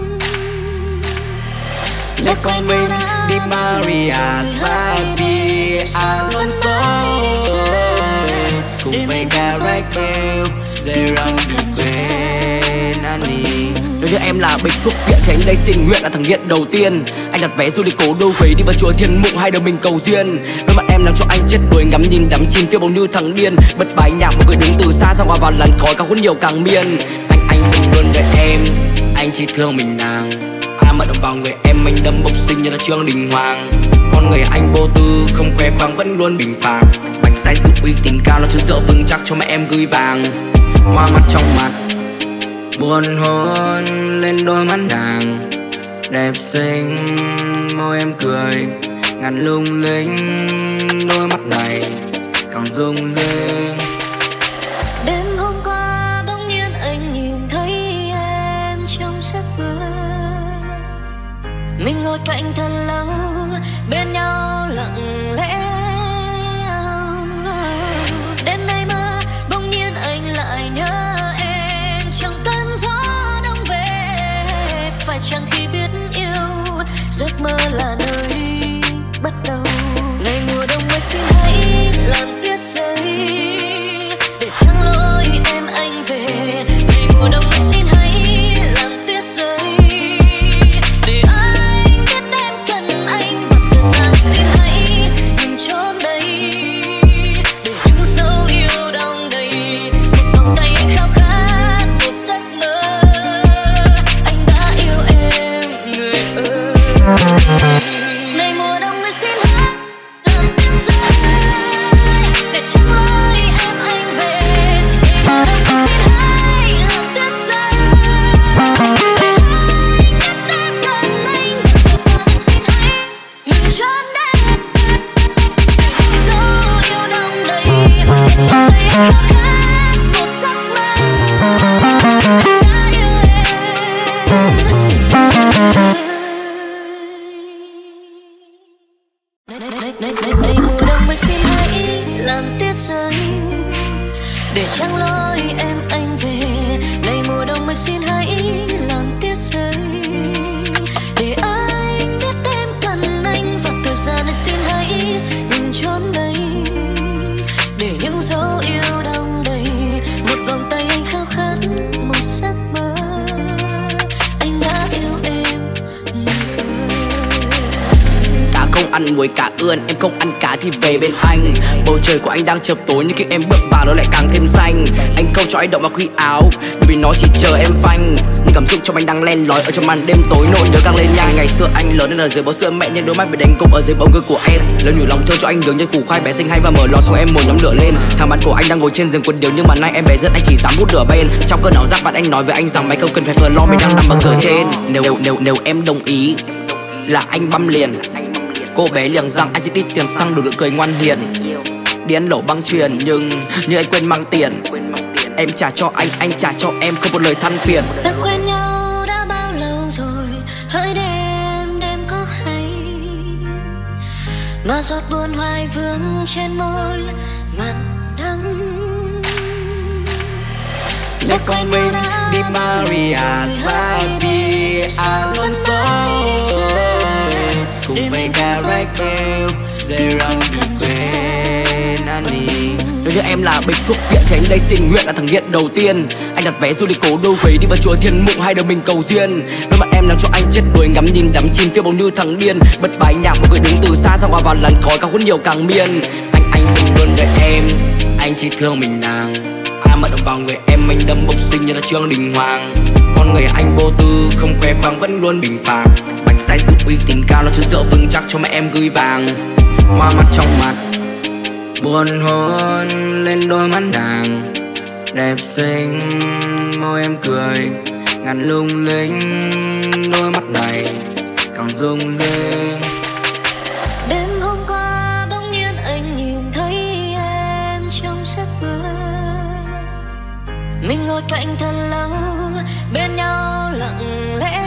Để con mình đi Maria Sabi Alonso cùng với Gareth dễ rằng bị quên Annie. Nếu như em là bệnh thuốc viện thì anh đây xin nguyện là thằng nghiện đầu tiên. Anh đặt vé du lịch cố đô Huế đi vào chùa Thiên Mụ, hai đứa mình cầu duyên. Đôi mắt em làm cho anh chết đuối, ngắm nhìn đắm chìm phiêu bồng như thằng điên. Bật bài nhạc một người đứng từ xa ra hòa vào làn khói cao hút nhiều càng miên. Anh luôn đợi em, anh chỉ thương mình nàng. Ai mà động vào người em anh đâm bốc sinh như là Trương Đình Hoàng. Con người anh vô tư không khoe khoang vẫn luôn bình phàm. Bạch sai sự uy tín cao nó chưa dỡ vững chắc cho mẹ em gửi vàng. Hoa mắt trong mặt buồn hôn lên đôi mắt nàng đẹp xinh, môi em cười ngàn lung linh, đôi mắt này càng rung rinh. Đêm hôm qua bỗng nhiên anh nhìn thấy em trong giấc mơ. Mình ngồi cạnh thật lâu bên nhau lặng lẽ. Đêm nay mơ bỗng nhiên anh lại nhớ em trong cơn gió đông về. Phải chăng khi biết yêu giấc mơ là nơi bắt đầu. Ngày mùa đông mới xin hãy làm tuyết rơi để trăng lối em anh về. Ngày mùa đông mới xin hãy làm tuyết rơi để anh biết em cần anh. Và thời gian xin hãy đừng trốn đây để những dấu yêu đong đầy. Một vòng tay anh khao khát một giấc mơ. Anh đã yêu em người ơi. Ngày mùa đông mới xin hãy làm tuyết rơi để trăng lối em anh về. Ngày mùa đông mới xin hãy làm tuyết rơi để anh biết em cần anh. Và thời gian xin hãy đừng trốn đây để những dấu yêu đong đầy. Một vòng tay anh khao khát một giấc mơ. Anh đã yêu em. Này mùa đông mới xin hãy làm tuyết rơi để trăng lối em anh về. Này mùa đông mới xin hãy làm tuyết rơi để anh biết em cần anh. Và thời gian này xin hãy đừng trốn đây để những dấu yêu đong đầy. Một vòng tay anh khao khát một giấc mơ. Anh đã yêu em người ơi. Ta không ăn muối cá ươn, em không ăn cá thì về bên anh. Bầu trời của anh đang chập tối nhưng khi em bước vào nó lại càng thêm xanh. Anh không cho anh động vào khuy áo vì nó chỉ chờ em phanh. Nhưng cảm xúc trong anh đang len lỏi ở trong màn đêm tối, nỗi nhớ càng lên nhanh. Ngày xưa anh lớn lên ở dưới bầu sữa mẹ, nhưng đôi mắt bị đánh cục ở dưới bầu cười của em. Lời nhủ lòng thơ cho anh đường như củ khoai bé xinh hay và mở lò xong em mồi nhóm lửa lên. Thằng bạn của anh đang ngồi trên giường quần điều nhưng mà nay em bé rất anh chỉ dám hút lửa bên. Trong cơn ảo giác bạn anh nói với anh rằng mày không cần phải lo, mày đang nằm bằng cửa trên. Nếu em đồng ý là anh băm liền. Cô bé liềng rằng anh sẽ đi tiền xăng đủ nụ cười ngoan hiền. Điên lẩu băng truyền nhưng anh quên mang tiền. Em trả cho anh trả cho em, không một lời than phiền. Ta quen nhau đã bao lâu rồi, hỡi đêm có hay mà giọt buồn hoài vương trên môi mặn đắng. Để con mình đi Maria Sabi Alonso cùng với Gareth dễ rằng bị quên Annie. Nếu như em là bệnh thuốc viện thì anh đây xin nguyện là thằng nghiện đầu tiên. Anh đặt vé du lịch cố đô Huế đi vào chùa Thiên Mụ, hai đứa mình cầu duyên. Đôi mắt em làm cho anh chết đuối, ngắm nhìn đắm chìm phiêu bồng như thằng điên. Bật bài nhạc một người đứng từ xa ra hòa vào làn khói cao hút nhiều càng miên. Anh luôn đợi em, anh chỉ thương mình nàng. Mở động vào người em anh đâm bốc sinh như là Trương Đình Hoàng. Con người anh vô tư không khoe khoang vẫn luôn bình phàm. Bánh sai sự uy tín cao nó chứa rượu vững chắc cho mẹ em gửi vàng. Hoa mắt trong mặt buồn hôn lên đôi mắt nàng đẹp xinh, môi em cười ngàn lung linh, đôi mắt này càng rung rinh. Đêm hôm qua bỗng nhiên anh nhìn thấy em trong giấc mơ. Mình ngồi cạnh thật lâu bên nhau lặng lẽ.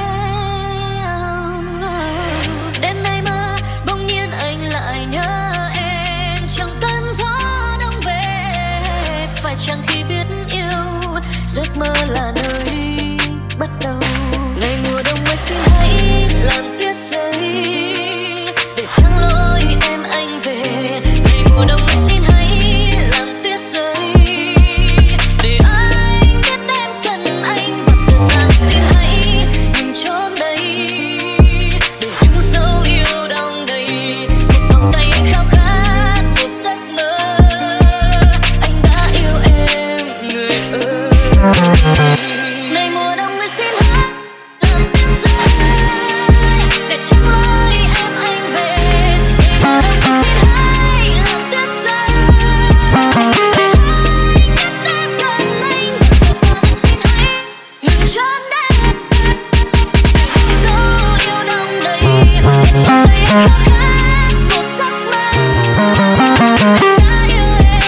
Đêm nay mơ bỗng nhiên anh lại nhớ em trong cơn gió đông về. Phải chăng khi biết yêu giấc mơ là nơi bắt đầu. Ngày mùa đông ơi xin hãy làm tuyết rơi để trăng lối em anh về. Ngày mùa đông ơi xin hãy làm tuyết rơi để anh biết em cần anh. Và thời gian xin hãy đừng trốn đây để những dấu yêu đong đầy. Một vòng tay anh khao khát một giấc mơ. Anh đã yêu em người ơi. Ngày mùa đông ơi xin hãy làm tuyết rơi để trăng lối em anh về. Ngày mùa đông ơi xin hãy làm tuyết rơi để anh biết em cần anh. Và thời gian xin hãy đừng trốn đây để những dấu yêu đong đầy. Một vòng tay anh khao khát một giấc mơ. Anh đã yêu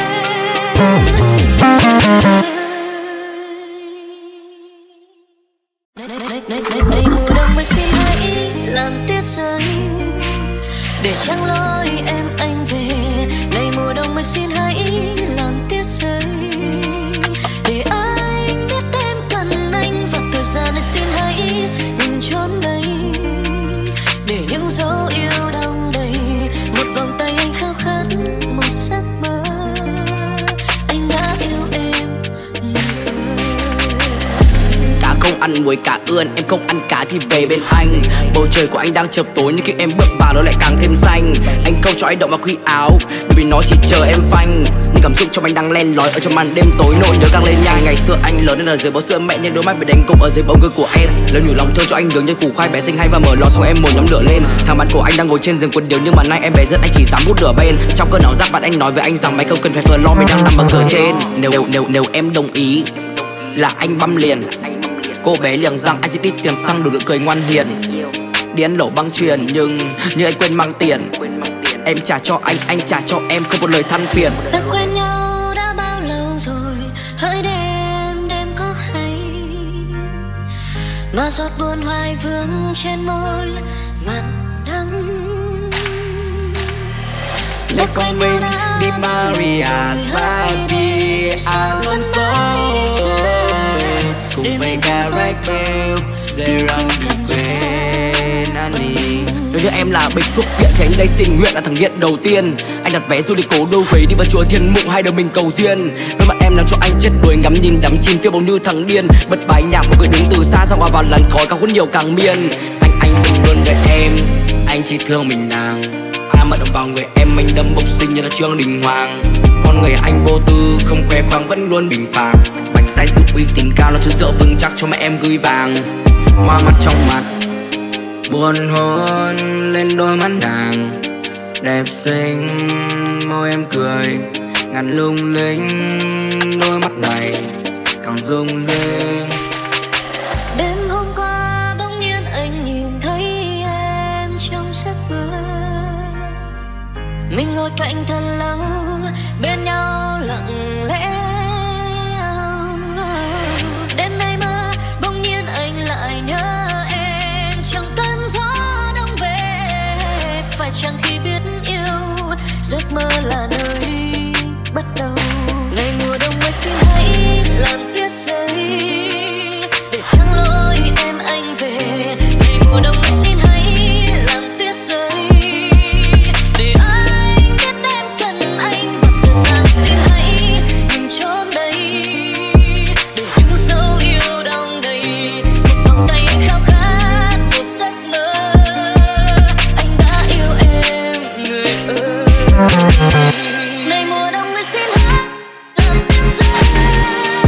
em. Này mùa đông ơi xin hãy làm tuyết rơi để trăng lối em anh về. Này mùa đông ơi xin hãy làm tuyết rơi để anh biết em cần anh. Và thời gian ơi xin hãy đừng trốn đây để những dấu yêu đong đầy. Một vòng tay anh khao khát một giấc mơ. Anh đã yêu em người ơi. Cá không ăn muối cá ươn, em không ăn cá thì về bên anh. Bầu trời của anh đang chập tối nhưng khi em bước vào nó lại càng thêm xanh. Anh không cho anh động vào khuy áo bởi vì nó chỉ chờ em phanh. Nhưng cảm xúc trong anh đang len lỏi ở trong màn đêm tối, nỗi nhớ càng lên nhanh. Ngày xưa anh lớn lên ở dưới bó sữa mẹ nhưng đôi mắt bị đánh cục ở dưới bóng cười của em. Lớn nhủ lòng thương cho anh đường như củ khoai bé xinh hay và mở lò xong em một nhóm lửa lên. Thằng bạn của anh đang ngồi trên giường quần điếu nhưng mà nay em bé rất anh chỉ dám hút lửa bên. Trong cơn ảo giác bạn anh nói với anh rằng mày không cần phải phờ lo, mình đang nằm ở cửa trên. Nếu em đồng ý là anh băm liền. Cô bé liềng rằng anh sẽ đi tiền xăng đủ nụ cười ngoan hiền. Đi ăn lẩu băng chuyền nhưng anh quên mang tiền. Em trả cho anh trả cho em, không một lời than phiền. Ta quen nhau đã bao lâu rồi, hỡi đêm có hay mà giọt buồn hoài vương trên môi mặn đắng. Let con mình đi Maria Sabi Alonso cùng với Caracel dễ răng thì quên anh đi. Nếu như em là bệnh thuốc viện thì anh đây xin nguyện là thằng nghiện đầu tiên. Anh đặt vé du lịch cố đô Huế đi vào chùa Thiên Mụ, hai đời mình cầu duyên. Đôi mắt em làm cho anh chết đuối ngắm nhìn đắm chìm phiêu bầu như thằng điên. Bật bài nhạc một người đứng từ xa ra hòa vào làn khói càng hút nhiều càng miên. Anh bình luôn với em, anh chỉ thương mình nàng. Mở động vào người em anh đâm bốc sinh như là Trương Đình Hoàng. Con người anh vô tư không khoe khoang vẫn luôn bình phàm. Bánh sai sự uy tín cao nó chứa rượu vững chắc cho mẹ em gửi vàng. Hoa mắt trong mặt buồn hôn lên đôi mắt nàng đẹp xinh, môi em cười ngàn lung linh, đôi mắt này càng rung rinh. Đêm hôm qua bỗng nhiên anh nhìn thấy em trong giấc mơ. Mình ngồi cạnh thật lâu bên nhau lặng lẽ. Đêm nay mơ bỗng nhiên anh lại nhớ em trong cơn gió đông về. Phải chăng khi biết yêu giấc mơ là nơi bắt đầu. Ngày mùa đông ơi xin hãy làm tuyết rơi để trăng lối em anh về. Ngày mùa đông ơi xin hãy làm tuyết rơi để anh biết em cần anh. Và thời gian xin hãy đừng trốn đây để những dấu yêu đong đầy. Một vòng tay anh khao khát một giấc mơ. Anh đã yêu em người ơi. Ngày mùa đông ơi xin hãy làm tuyết rơi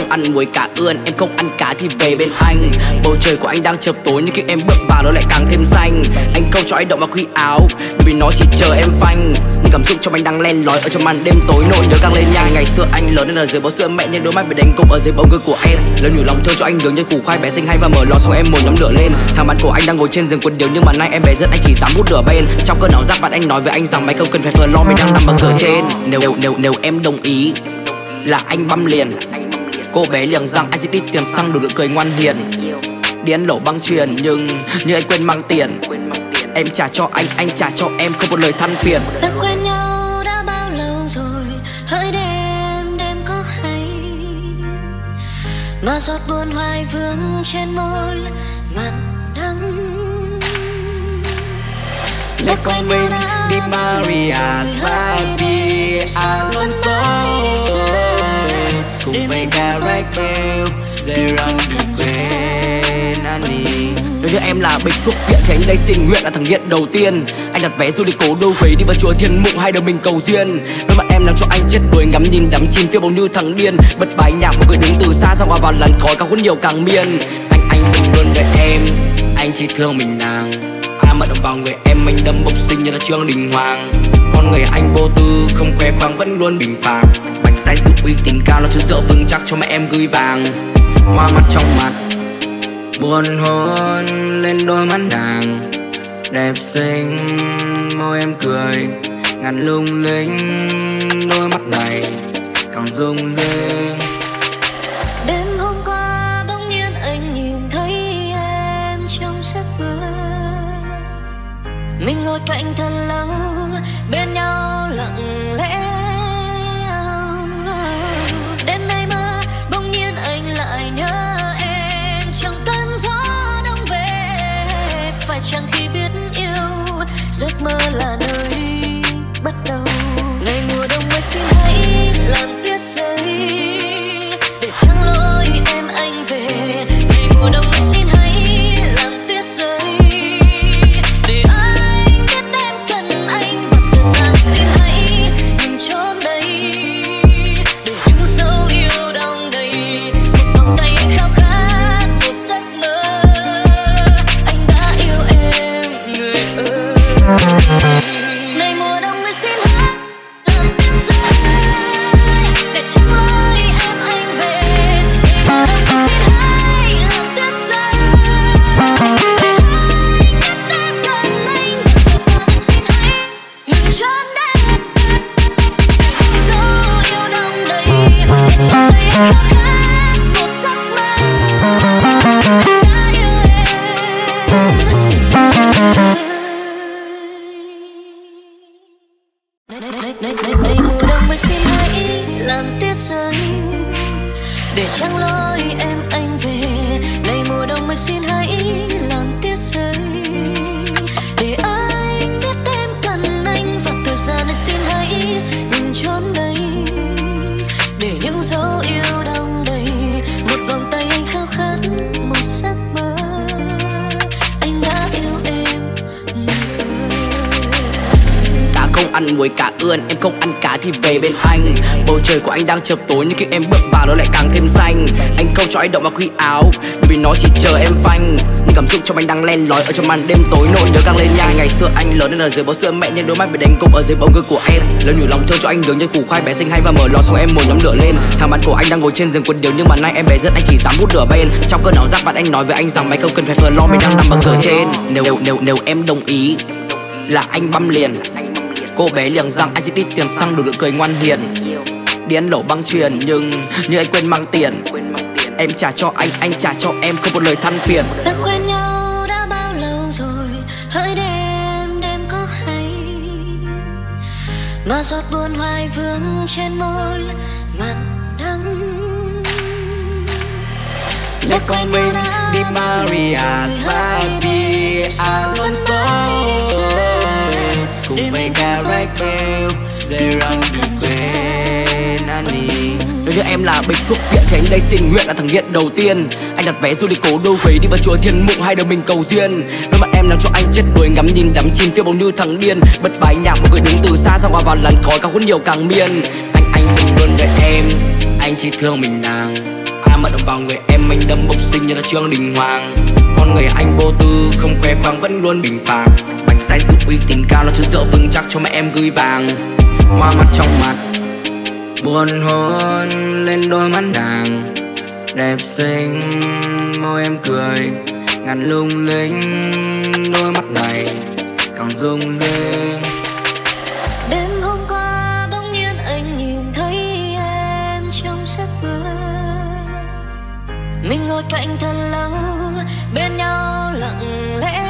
ăn muối cá ươn, em không ăn cá thì về bên anh. Bầu trời của anh đang chập tối nhưng khi em bước vào nó lại càng thêm xanh. Anh không cho anh động vào khuy áo vì nó chỉ chờ em phanh. Nhưng cảm xúc trong anh đang len lỏi ở trong màn đêm tối, nỗi nhớ càng lên nhanh. Ngày xưa anh lớn lên ở dưới bầu sữa mẹ, nhưng đôi mắt bị đánh cục ở dưới bầu cười của em. Lời nhủ lòng thơ cho anh đường như củ khoai bé xinh hay và mở lò xong em mồi nhóm lửa lên. Thằng bạn của anh đang ngồi trên giường quần điều nhưng mà nay em bé rất anh chỉ dám hút lửa bên. Trong cơn ảo giác bạn anh nói với anh rằng mày không cần phải lo, mày đang nằm bằng cửa trên. Nếu em đồng ý là anh băm liền. Cô bé liềng rằng anh sẽ đi tiền xăng đủ nụ cười ngoan hiền. Đi ăn lẩu băng chuyền nhưng anh quên mang tiền. Em trả cho anh trả cho em, không một lời than phiền. Ta quen nhau đã bao lâu rồi, hỡi đêm có hay mà giọt buồn hoài vương trên môi mặn đắng. Để con mình đi Maria Sabi Alonso cùng với Gareth Bale, Zeron quên Annie. Nếu như em là bịch thuốc viện thì anh đây xin nguyện là thằng nghiện đầu tiên. Anh đặt vé du lịch cố đô Huế đi vào chùa Thiên Mụ, hai đứa mình cầu duyên. Đôi mắt em làm cho anh chết đuối, ngắm nhìn đắm chìm phiêu bồng như thằng điên. Bật bài nhạc một người đứng từ xa ra qua vào làn khói cao hút nhiều càng miên. Anh luôn đợi em, anh chỉ thương mình nàng. Ai mà động vào người em anh đâm bốc sinh như là Trương Đình Hoàng. Con người anh vô tư không khoe khoang vẫn luôn bình phàm. Bạch sai sự uy tín cao nó chưa dỡ vững chắc cho mẹ em gửi vàng. Hoa mắt trong mặt buồn hôn lên đôi mắt nàng đẹp xinh, môi em cười ngàn lung linh, đôi mắt này càng rung rinh. Đêm hôm qua bỗng nhiên anh nhìn thấy em trong giấc mơ. Mình ngồi cạnh thật lâu bên nhau lặng lẽ. Đêm nay mơ bỗng nhiên anh lại nhớ em trong cơn gió đông về. Phải chăng khi biết yêu giấc mơ là nơi bắt đầu. Ngày mùa đông ơi xin hãy làm tuyết rơi để trăng lối em anh về. Ngày mùa đông ơi xin hãy làm tuyết rơi để anh biết em cần anh. Và thời gian xin hãy đừng trốn đây để những dấu yêu đong đầy. Một vòng tay anh khao khát một giấc mơ. Anh đã yêu em người ơi. Ngày mùa đông ơi xin hãy làm tuyết rơi để trăng lối em anh về. Ngày mùa đông ơi xin hãy làm tuyết rơi để anh biết em cần anh. Và thời gian xin hãy đừng trốn đây để những dấu yêu đong đầy. Một vòng tay anh khao khát một giấc mơ. Anh đã yêu em. Này mùa đông ơi xin hãy làm tuyết rơi để trăng lối em anh về. Này mùa đông ơi xin hãy làm tuyết rơi để anh biết em cần anh. Và thời gian ơi xin hãy đừng trốn đây để những dấu yêu đong đầy. Một vòng tay anh khao khát một giấc mơ. Anh đã yêu em người ơi. Ta không ăn muối cá ươn, em không ăn cá thì về bên anh. Bầu trời của anh đang chập tối nhưng khi em bước vào nó lại càng thêm xanh. Anh không cho anh động vào khuy áo vì nó chỉ chờ em phanh. Nhưng cảm xúc trong anh đang len lỏi ở trong màn đêm tối, nỗi nhớ càng lên nhanh. Ngày xưa anh lớn lên ở dưới bầu sữa mẹ, nhưng đôi mắt bị đánh cục ở dưới bầu cười của em. Lời nhủ lòng thơ cho anh đường như củ khoai bé xinh hay và mở lò xong em mồi nhóm lửa lên. Thằng bạn của anh đang ngồi trên giường quần điều nhưng mà nay em bé rất anh chỉ dám hút lửa bên. Trong cơn ảo giác bạn anh nói với anh rằng mày không cần phải lo, mày đang nằm bằng cửa trên. Nếu em đồng ý là anh băm liền. Cô bé liềng rằng anh sẽ đi tiền xăng đủ nụ cười ngoan hiền. Đi ăn lẩu băng chuyền nhưng anh quên mang tiền. Em trả cho anh trả cho em, không một lời than phiền. Ta quen nhau đã bao lâu rồi, hỡi đêm có hay mà giọt buồn hoài vương trên môi mặn đắng. Để con mình đi Maria Sabi Alonso cùng với Gareth Bale, Zeron quên Annie. Nếu như em là bịch thuốc viện thì anh đây xin nguyện là thằng nghiện đầu tiên. Anh đặt vé du lịch cố đô Huế đi vào chùa Thiên Mụ, hai đứa mình cầu duyên. Đôi mắt em làm cho anh chết đuối, ngắm nhìn đắm chìm phiêu bồng như thằng điên. Bật bài nhạc một người đứng từ xa ra qua vào làn khói cao hút nhiều càng miên. Anh luôn đợi em, anh chỉ thương mình nàng. Mở động vào người em anh đâm bốc sinh như là Trương Đình Hoàng. Con người anh vô tư không khoe khoang vẫn luôn bình phàm. Bánh sai sự uy tín cao nó chứa rượu vững chắc cho mẹ em gửi vàng. Hoa mắt trong mặt buồn hôn lên đôi mắt nàng đẹp xinh, môi em cười ngàn lung linh, đôi mắt này càng rung rinh. Đêm hôm qua bỗng nhiên anh nhìn thấy em trong giấc mơ. Mình ngồi cạnh thật lâu bên nhau lặng lẽ.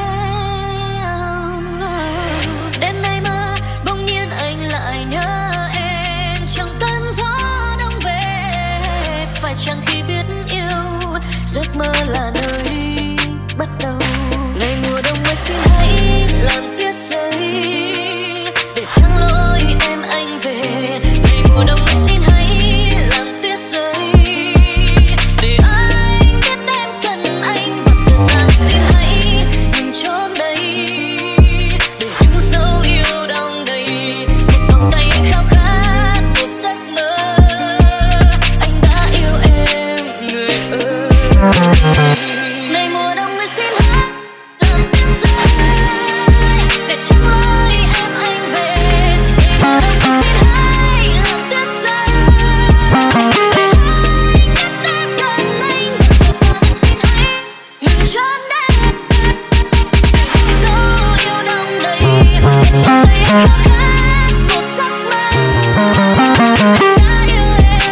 Đêm nay mơ bỗng nhiên anh lại nhớ em trong cơn gió đông về. Phải chăng khi biết yêu giấc mơ là nơi bắt đầu. Ngày mùa đông ơi xin hãy làm tuyết rơi để trăng lối em anh về. Ngày mùa đông ơi xin hãy làm tuyết rơi để anh biết em cần anh. Và thời gian xin hãy đừng trốn đây để những dấu yêu đong đầy. Một vòng tay anh khao khát một giấc mơ. Anh đã yêu em người ơi. Ngày mùa đông ơi xin hãy làm tuyết rơi để trăng lối em anh về. Ngày mùa đông ơi xin hãy làm tuyết rơi để anh biết em cần anh. Và thời gian xin hãy đừng trốn đây để những dấu yêu đong đầy. Một vòng tay anh khao khát một giấc mơ. Anh đã yêu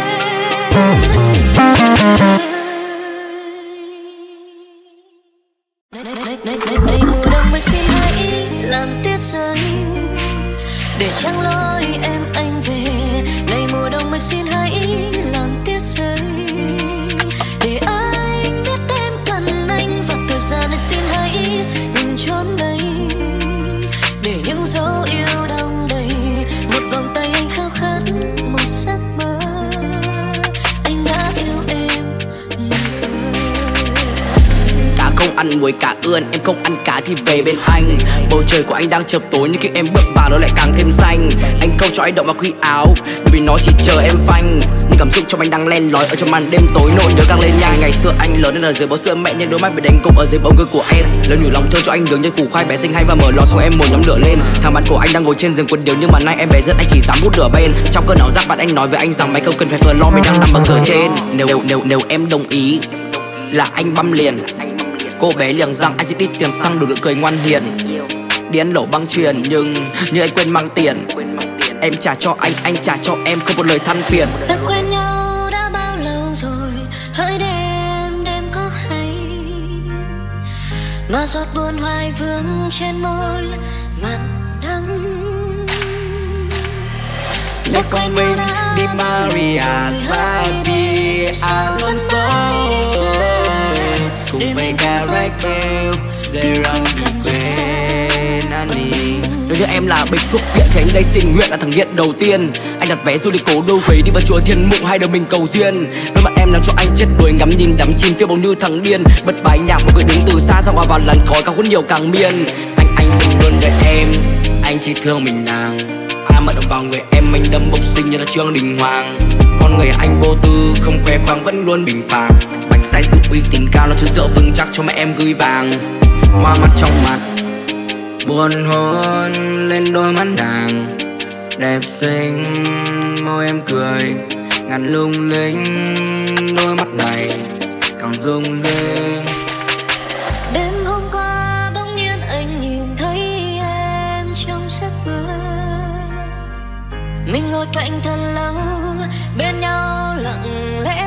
em. Này mùa đông ơi xin hãy làm tuyết rơi để trăng lối em anh về. Này mùa đông ơi xin hãy làm tuyết rơi để anh biết em cần anh. Và thời gian ơi xin hãy đừng trốn đây để những dấu yêu đong đầy. Một vòng tay anh khao khát một giấc mơ. Anh đã yêu em người ơi. Cá không ăn muối cá ươn, em không ăn cá thì về bên anh. Bầu trời của anh đang chập tối nhưng khi em bước vào nó lại càng thêm xanh. Anh không cho anh động vào khuy áo bởi vì nó chỉ chờ em phanh. Nhưng cảm xúc trong anh đang len lỏi ở trong màn đêm tối, nỗi nhớ càng lên nhanh. Ngày xưa anh lớn lên ở dưới bó sữa mẹ nhưng đôi mắt bị đánh cục ở dưới bóng cười của em. Lớn nhủ lòng thương cho anh đường như củ khoai bé xinh hay và mở lò xong em một nhóm lửa lên. Thằng bạn của anh đang ngồi trên giường quần điếu nhưng mà nay em bé rất anh chỉ dám hút lửa bên. Trong cơn ảo giác bạn anh nói với anh rằng mày không cần phải phờ lo, mình đang nằm bằng cửa trên. Nếu em đồng ý là anh băm liền. Cô bé liềng rằng anh sẽ đi tiền xăng đủ nụ cười ngoan hiền. Đi ăn lẩu băng chuyền nhưng anh quên mang tiền. Em trả cho anh trả cho em, không một lời than phiền. Ta quen nhau đã bao lâu rồi, hỡi đêm có hay mà giọt buồn hoài vương trên môi mặn đắng. Để con mình đi Maria Sabi Alonso cùng với Caracel dây răng quên Annie. Đối với em là bịch thuốc viện thì anh đây xin nguyện là thằng nghiện đầu tiên. Anh đặt vé du lịch cố đô về đi vào chùa Thiên Mụ, hai đời mình cầu duyên. Đôi mắt em làm cho anh chết đuối ngắm nhìn đắm chìm phiêu bầu như thằng điên. Bật bài nhạc một người đứng từ xa ra hòa vào làn khói càng hút nhiều càng miên. Anh bình luôn với em, anh chỉ thương mình nàng. Mở động vào người em anh đâm bốc sinh như là Trương Đình Hoàng. Con người anh vô tư không khoe khoang vẫn luôn bình phàm. Bánh sai sự uy tín cao nó chứa rượu vững chắc cho mẹ em gửi vàng. Hoa mắt trong mặt buồn hôn lên đôi mắt nàng đẹp xinh, môi em cười ngàn lung linh, đôi mắt này càng rung rinh. Đêm hôm qua bỗng nhiên anh nhìn thấy em trong giấc mơ. Mình ngồi cạnh thật lâu bên nhau lặng lẽ.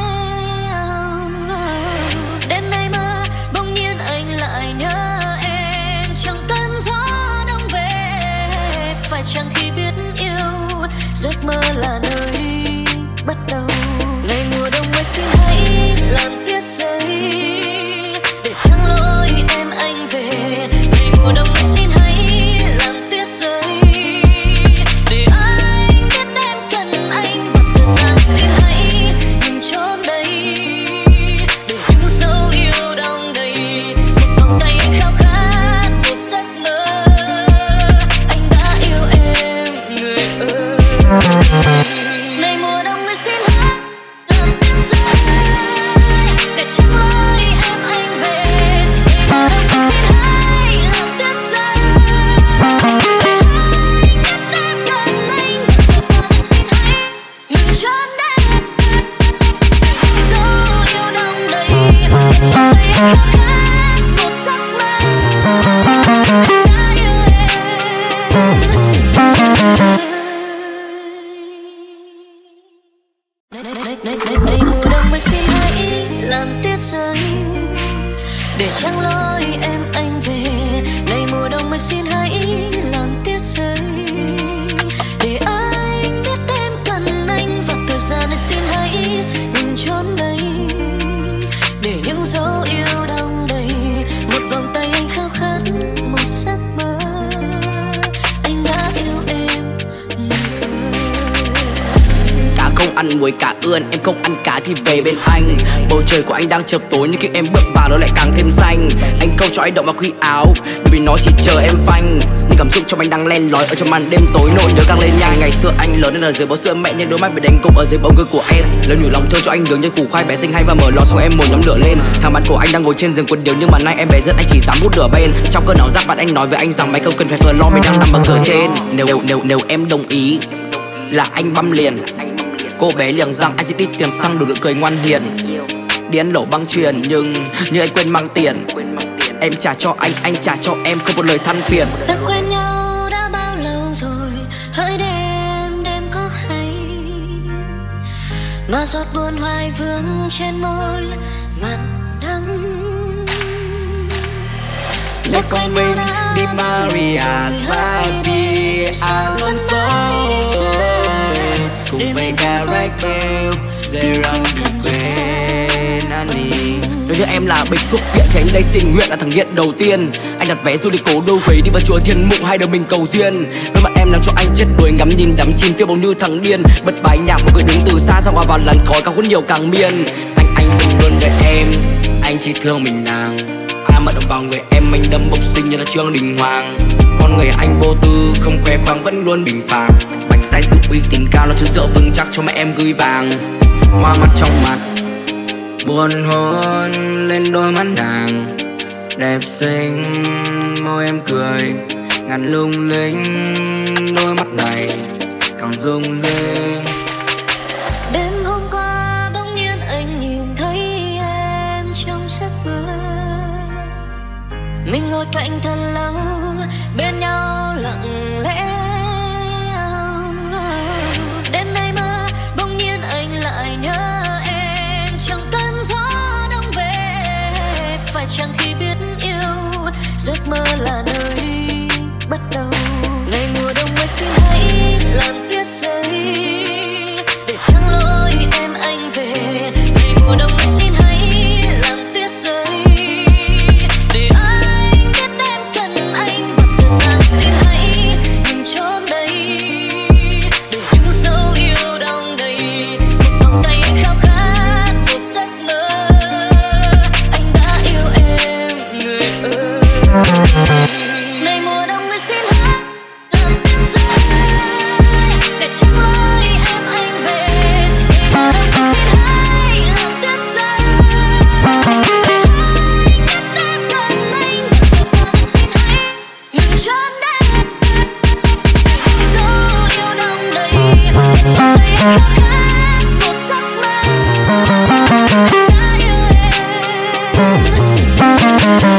Đêm nay mơ bỗng nhiên anh lại nhớ em trong cơn gió đông về. Phải chăng khi biết yêu giấc mơ là nơi bắt đầu. Ngày mùa đông ơi xin hãy làm tuyết rơi để trăng lối em anh về. Ngày mùa đông ơi xin hãy làm tuyết rơi để anh biết em cần anh. Và thời gian xin hãy đừng trốn đây để những dấu yêu đong đầy. Một vòng tay anh khao khát một giấc mơ. Anh đã yêu em người ơi. khao khát một giấc mơ anh đã yêu em. Này mùa đông mới xin hãy làm tuyết rơi để trăng lối em anh về. Này mùa đông mới xin hãy làm tuyết rơi để anh biết em cần anh, và thời gian này xin hãy ngừng trốn đây để những dấu yêu đong đầy một vòng tay anh khao khát một giấc mơ anh đã yêu em. Cá không ăn muối cá ươn, em không ăn cá thì về bên anh. Bầu trời của anh đang chập tối nhưng khi em bước vào nó lại càng thêm xanh. Anh không cho anh động vào khuy áo vì nó chỉ chờ em phanh. Nhưng cảm xúc trong anh đang len lỏi ở trong màn đêm tối, nỗi nhớ càng lên nhanh. Ngày xưa anh lớn lên ở dưới bầu sữa mẹ, nhưng đôi mắt bị đánh cục ở dưới bóng cười của em. Lời nhủ lòng thương cho anh đường như củ khoai bé xinh hay và mở lò xong em một nhóm lửa lên. Thằng bạn của anh đang ngồi trên giường quần điều nhưng mà nay em bé rất anh chỉ dám hút lửa bên. Trong cơn ảo giác bạn anh nói với anh rằng mày không cần phải lo, mày đang nằm bằng cửa trên. Nếu em đồng ý là anh băm liền. Cô bé liềng rằng anh sẽ đi tiền xăng đủ nụ cười ngoan hiền. Điên lẩu băng truyền nhưng anh quên mang tiền. Em trả cho anh trả cho em, không một lời than phiền. Ta quen nhau đã bao lâu rồi, hỡi đêm có hay mà giọt buồn hoài vương trên môi mặn đắng. Để con mình đi Maria Sabi Alonso cùng với Gareth Bale, Jerome quên Annie. Nếu như em là bệnh thuốc viện thì anh đây xin nguyện là thằng nghiện đầu tiên. Anh đặt vé du lịch cố đô Huế đi vào chùa Thiên Mụ, hai đứa mình cầu duyên. Đôi mắt em làm cho anh chết đuối, ngắm nhìn đắm chìm phiêu bồng như thằng điên. Bật bài nhạc một người đứng từ xa ra qua vào làn khói cao hút nhiều càng miên. Anh luôn đợi em, anh chỉ thương mình nàng. Ai mà động vào người em anh đâm bốc sinh như là Trương Đình Hoàng. Con người anh vô tư không khoe khoang vẫn luôn bình phàm. Bạch sai sự uy tín cao nó chứa rượu vững chắc cho mẹ em gửi vàng. Hoa mắt trong mặt buồn hôn lên đôi mắt nàng đẹp xinh, môi em cười ngàn lung linh, đôi mắt này càng rung rinh. Đêm hôm qua bỗng nhiên anh nhìn thấy em trong giấc mơ. Mình ngồi cạnh thật lâu bên nhau lặng lẽ. Đêm nay mơ bỗng nhiên anh lại nhớ em trong cơn gió đông về. Phải chăng khi biết yêu giấc mơ là nơi bắt đầu. Ngày mùa đông mới xin hãy làm tuyết rơi để trăng lối em anh về. Ngày mùa đông mới xin hãy làm tuyết rơi để anh biết em cần anh, và thời gian xin hãy đừng trốn đây để những dấu yêu đong đầy một vòng tay anh khao khát một giấc mơ anh đã yêu em người ơi. Ngày mùa đông mới xin hãy làm tuyết rơi để trăng lối em anh về. Ngày mùa đông mới xin hãy làm tuyết rơi để anh biết em cần anh, và thời gian xin hãy ngừng trốn đây để những dấu yêu đong đầy một vòng tay anh khao khát một giấc mơ anh đã yêu em.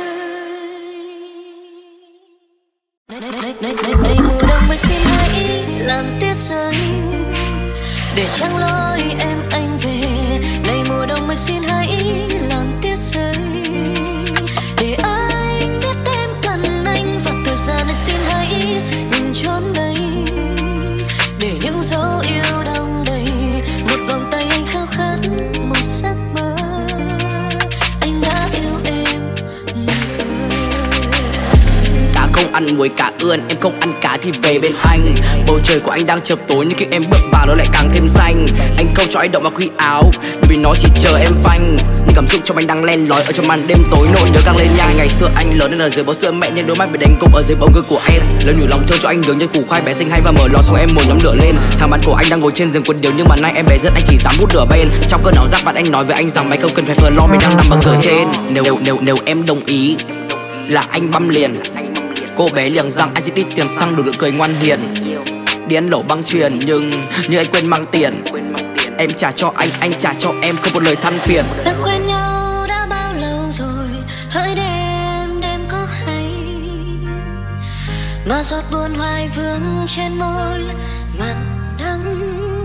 Này mùa đông mới xin hãy làm tuyết rơi để trăng lối em anh về. Này mùa đông mới xin hãy làm tuyết rơi để anh biết em cần anh, và thời gian này xin hãy ngừng trốn đây để những dấu yêu đong đầy một vòng tay anh khao khát một giấc mơ anh đã yêu em. Cá không ăn muối cá ươn, em không ăn cá thì về bên anh. Bầu trời của anh đang chập tối nhưng khi em bước vào nó lại càng thêm xanh. Anh không cho anh động vào khuy áo vì nó chỉ chờ em phanh. Nhưng cảm xúc trong anh đang len lỏi ở trong màn đêm tối, nỗi nhớ càng lên nhanh. Ngày xưa anh lớn lên ở dưới bầu sữa mẹ, nhưng đôi mắt bị đánh cục ở dưới bóng cười của em. Lời nhủ lòng thương cho anh đường như củ khoai bé xinh hay và mở lò xong em một nhóm lửa lên. Thằng bạn của anh đang ngồi trên giường quần điều nhưng mà nay em bé rất anh chỉ dám hút lửa bên. Trong cơn ảo giác bạn anh nói với anh rằng mày không cần phải lo, mày đang nằm bằng cửa trên. Nếu em đồng ý là anh băm liền. Cô bé liềng rằng anh sẽ đi tiền xăng đủ nụ cười ngoan hiền. Điên lẩu băng truyền nhưng anh quên mang tiền. Em trả cho anh trả cho em, không một lời than phiền. Ta quen nhau đã bao lâu mà giọt buồn hoài vương trên môi mặn đắng.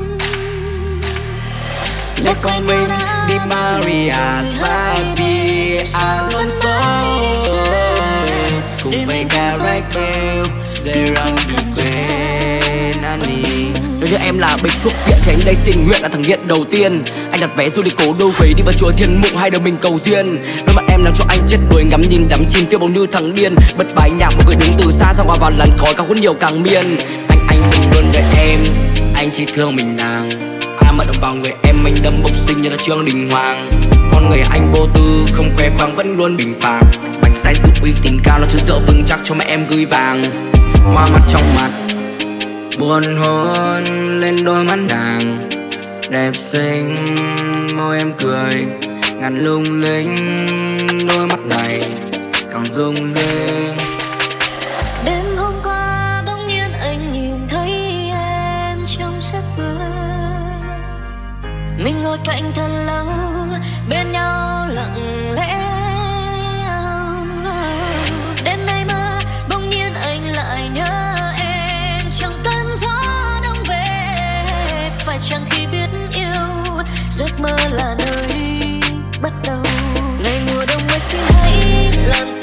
Để con mình đi Maria Sabi Alonso cùng với Gareth Bale, Jerome Nani. Nếu như em là bệnh thuốc viện thì anh đây xin nguyện là thằng nghiện đầu tiên. Anh đặt vé du lịch cố đô Huế đi vào chùa Thiên Mụ, hai đứa mình cầu duyên. Đôi mắt em làm cho anh chết đuối, ngắm nhìn đắm chìm phiêu bồng như thằng điên. Bật bài nhạc mọi người đứng từ xa ra hòa vào làn khói cao hút nhiều càng miên. Anh mình luôn đợi em, anh chỉ thương mình nàng. Ai mà động vào người em mình đâm bốc sinh như là Trương Đình Hoàng. Con người anh vô tư không khoe khoang vẫn luôn bình phàm. Bánh sai sự uy tín cao là chỗ dựa vững chắc cho mẹ em gửi vàng. Hoa mắt trong mặt buồn hôn lên đôi mắt nàng đẹp xinh, môi em cười ngàn lung linh, đôi mắt này càng rung rinh. Đêm hôm qua bỗng nhiên anh nhìn thấy em trong giấc mơ. Mình ngồi cạnh thật lâu bên nhau lặng lẽ. Đêm nay mơ bỗng nhiên anh lại nhớ em trong cơn gió đông về. Phải chăng khi biết yêu giấc mơ là nơi bắt đầu. Ngày mùa đông mới xin hãy làm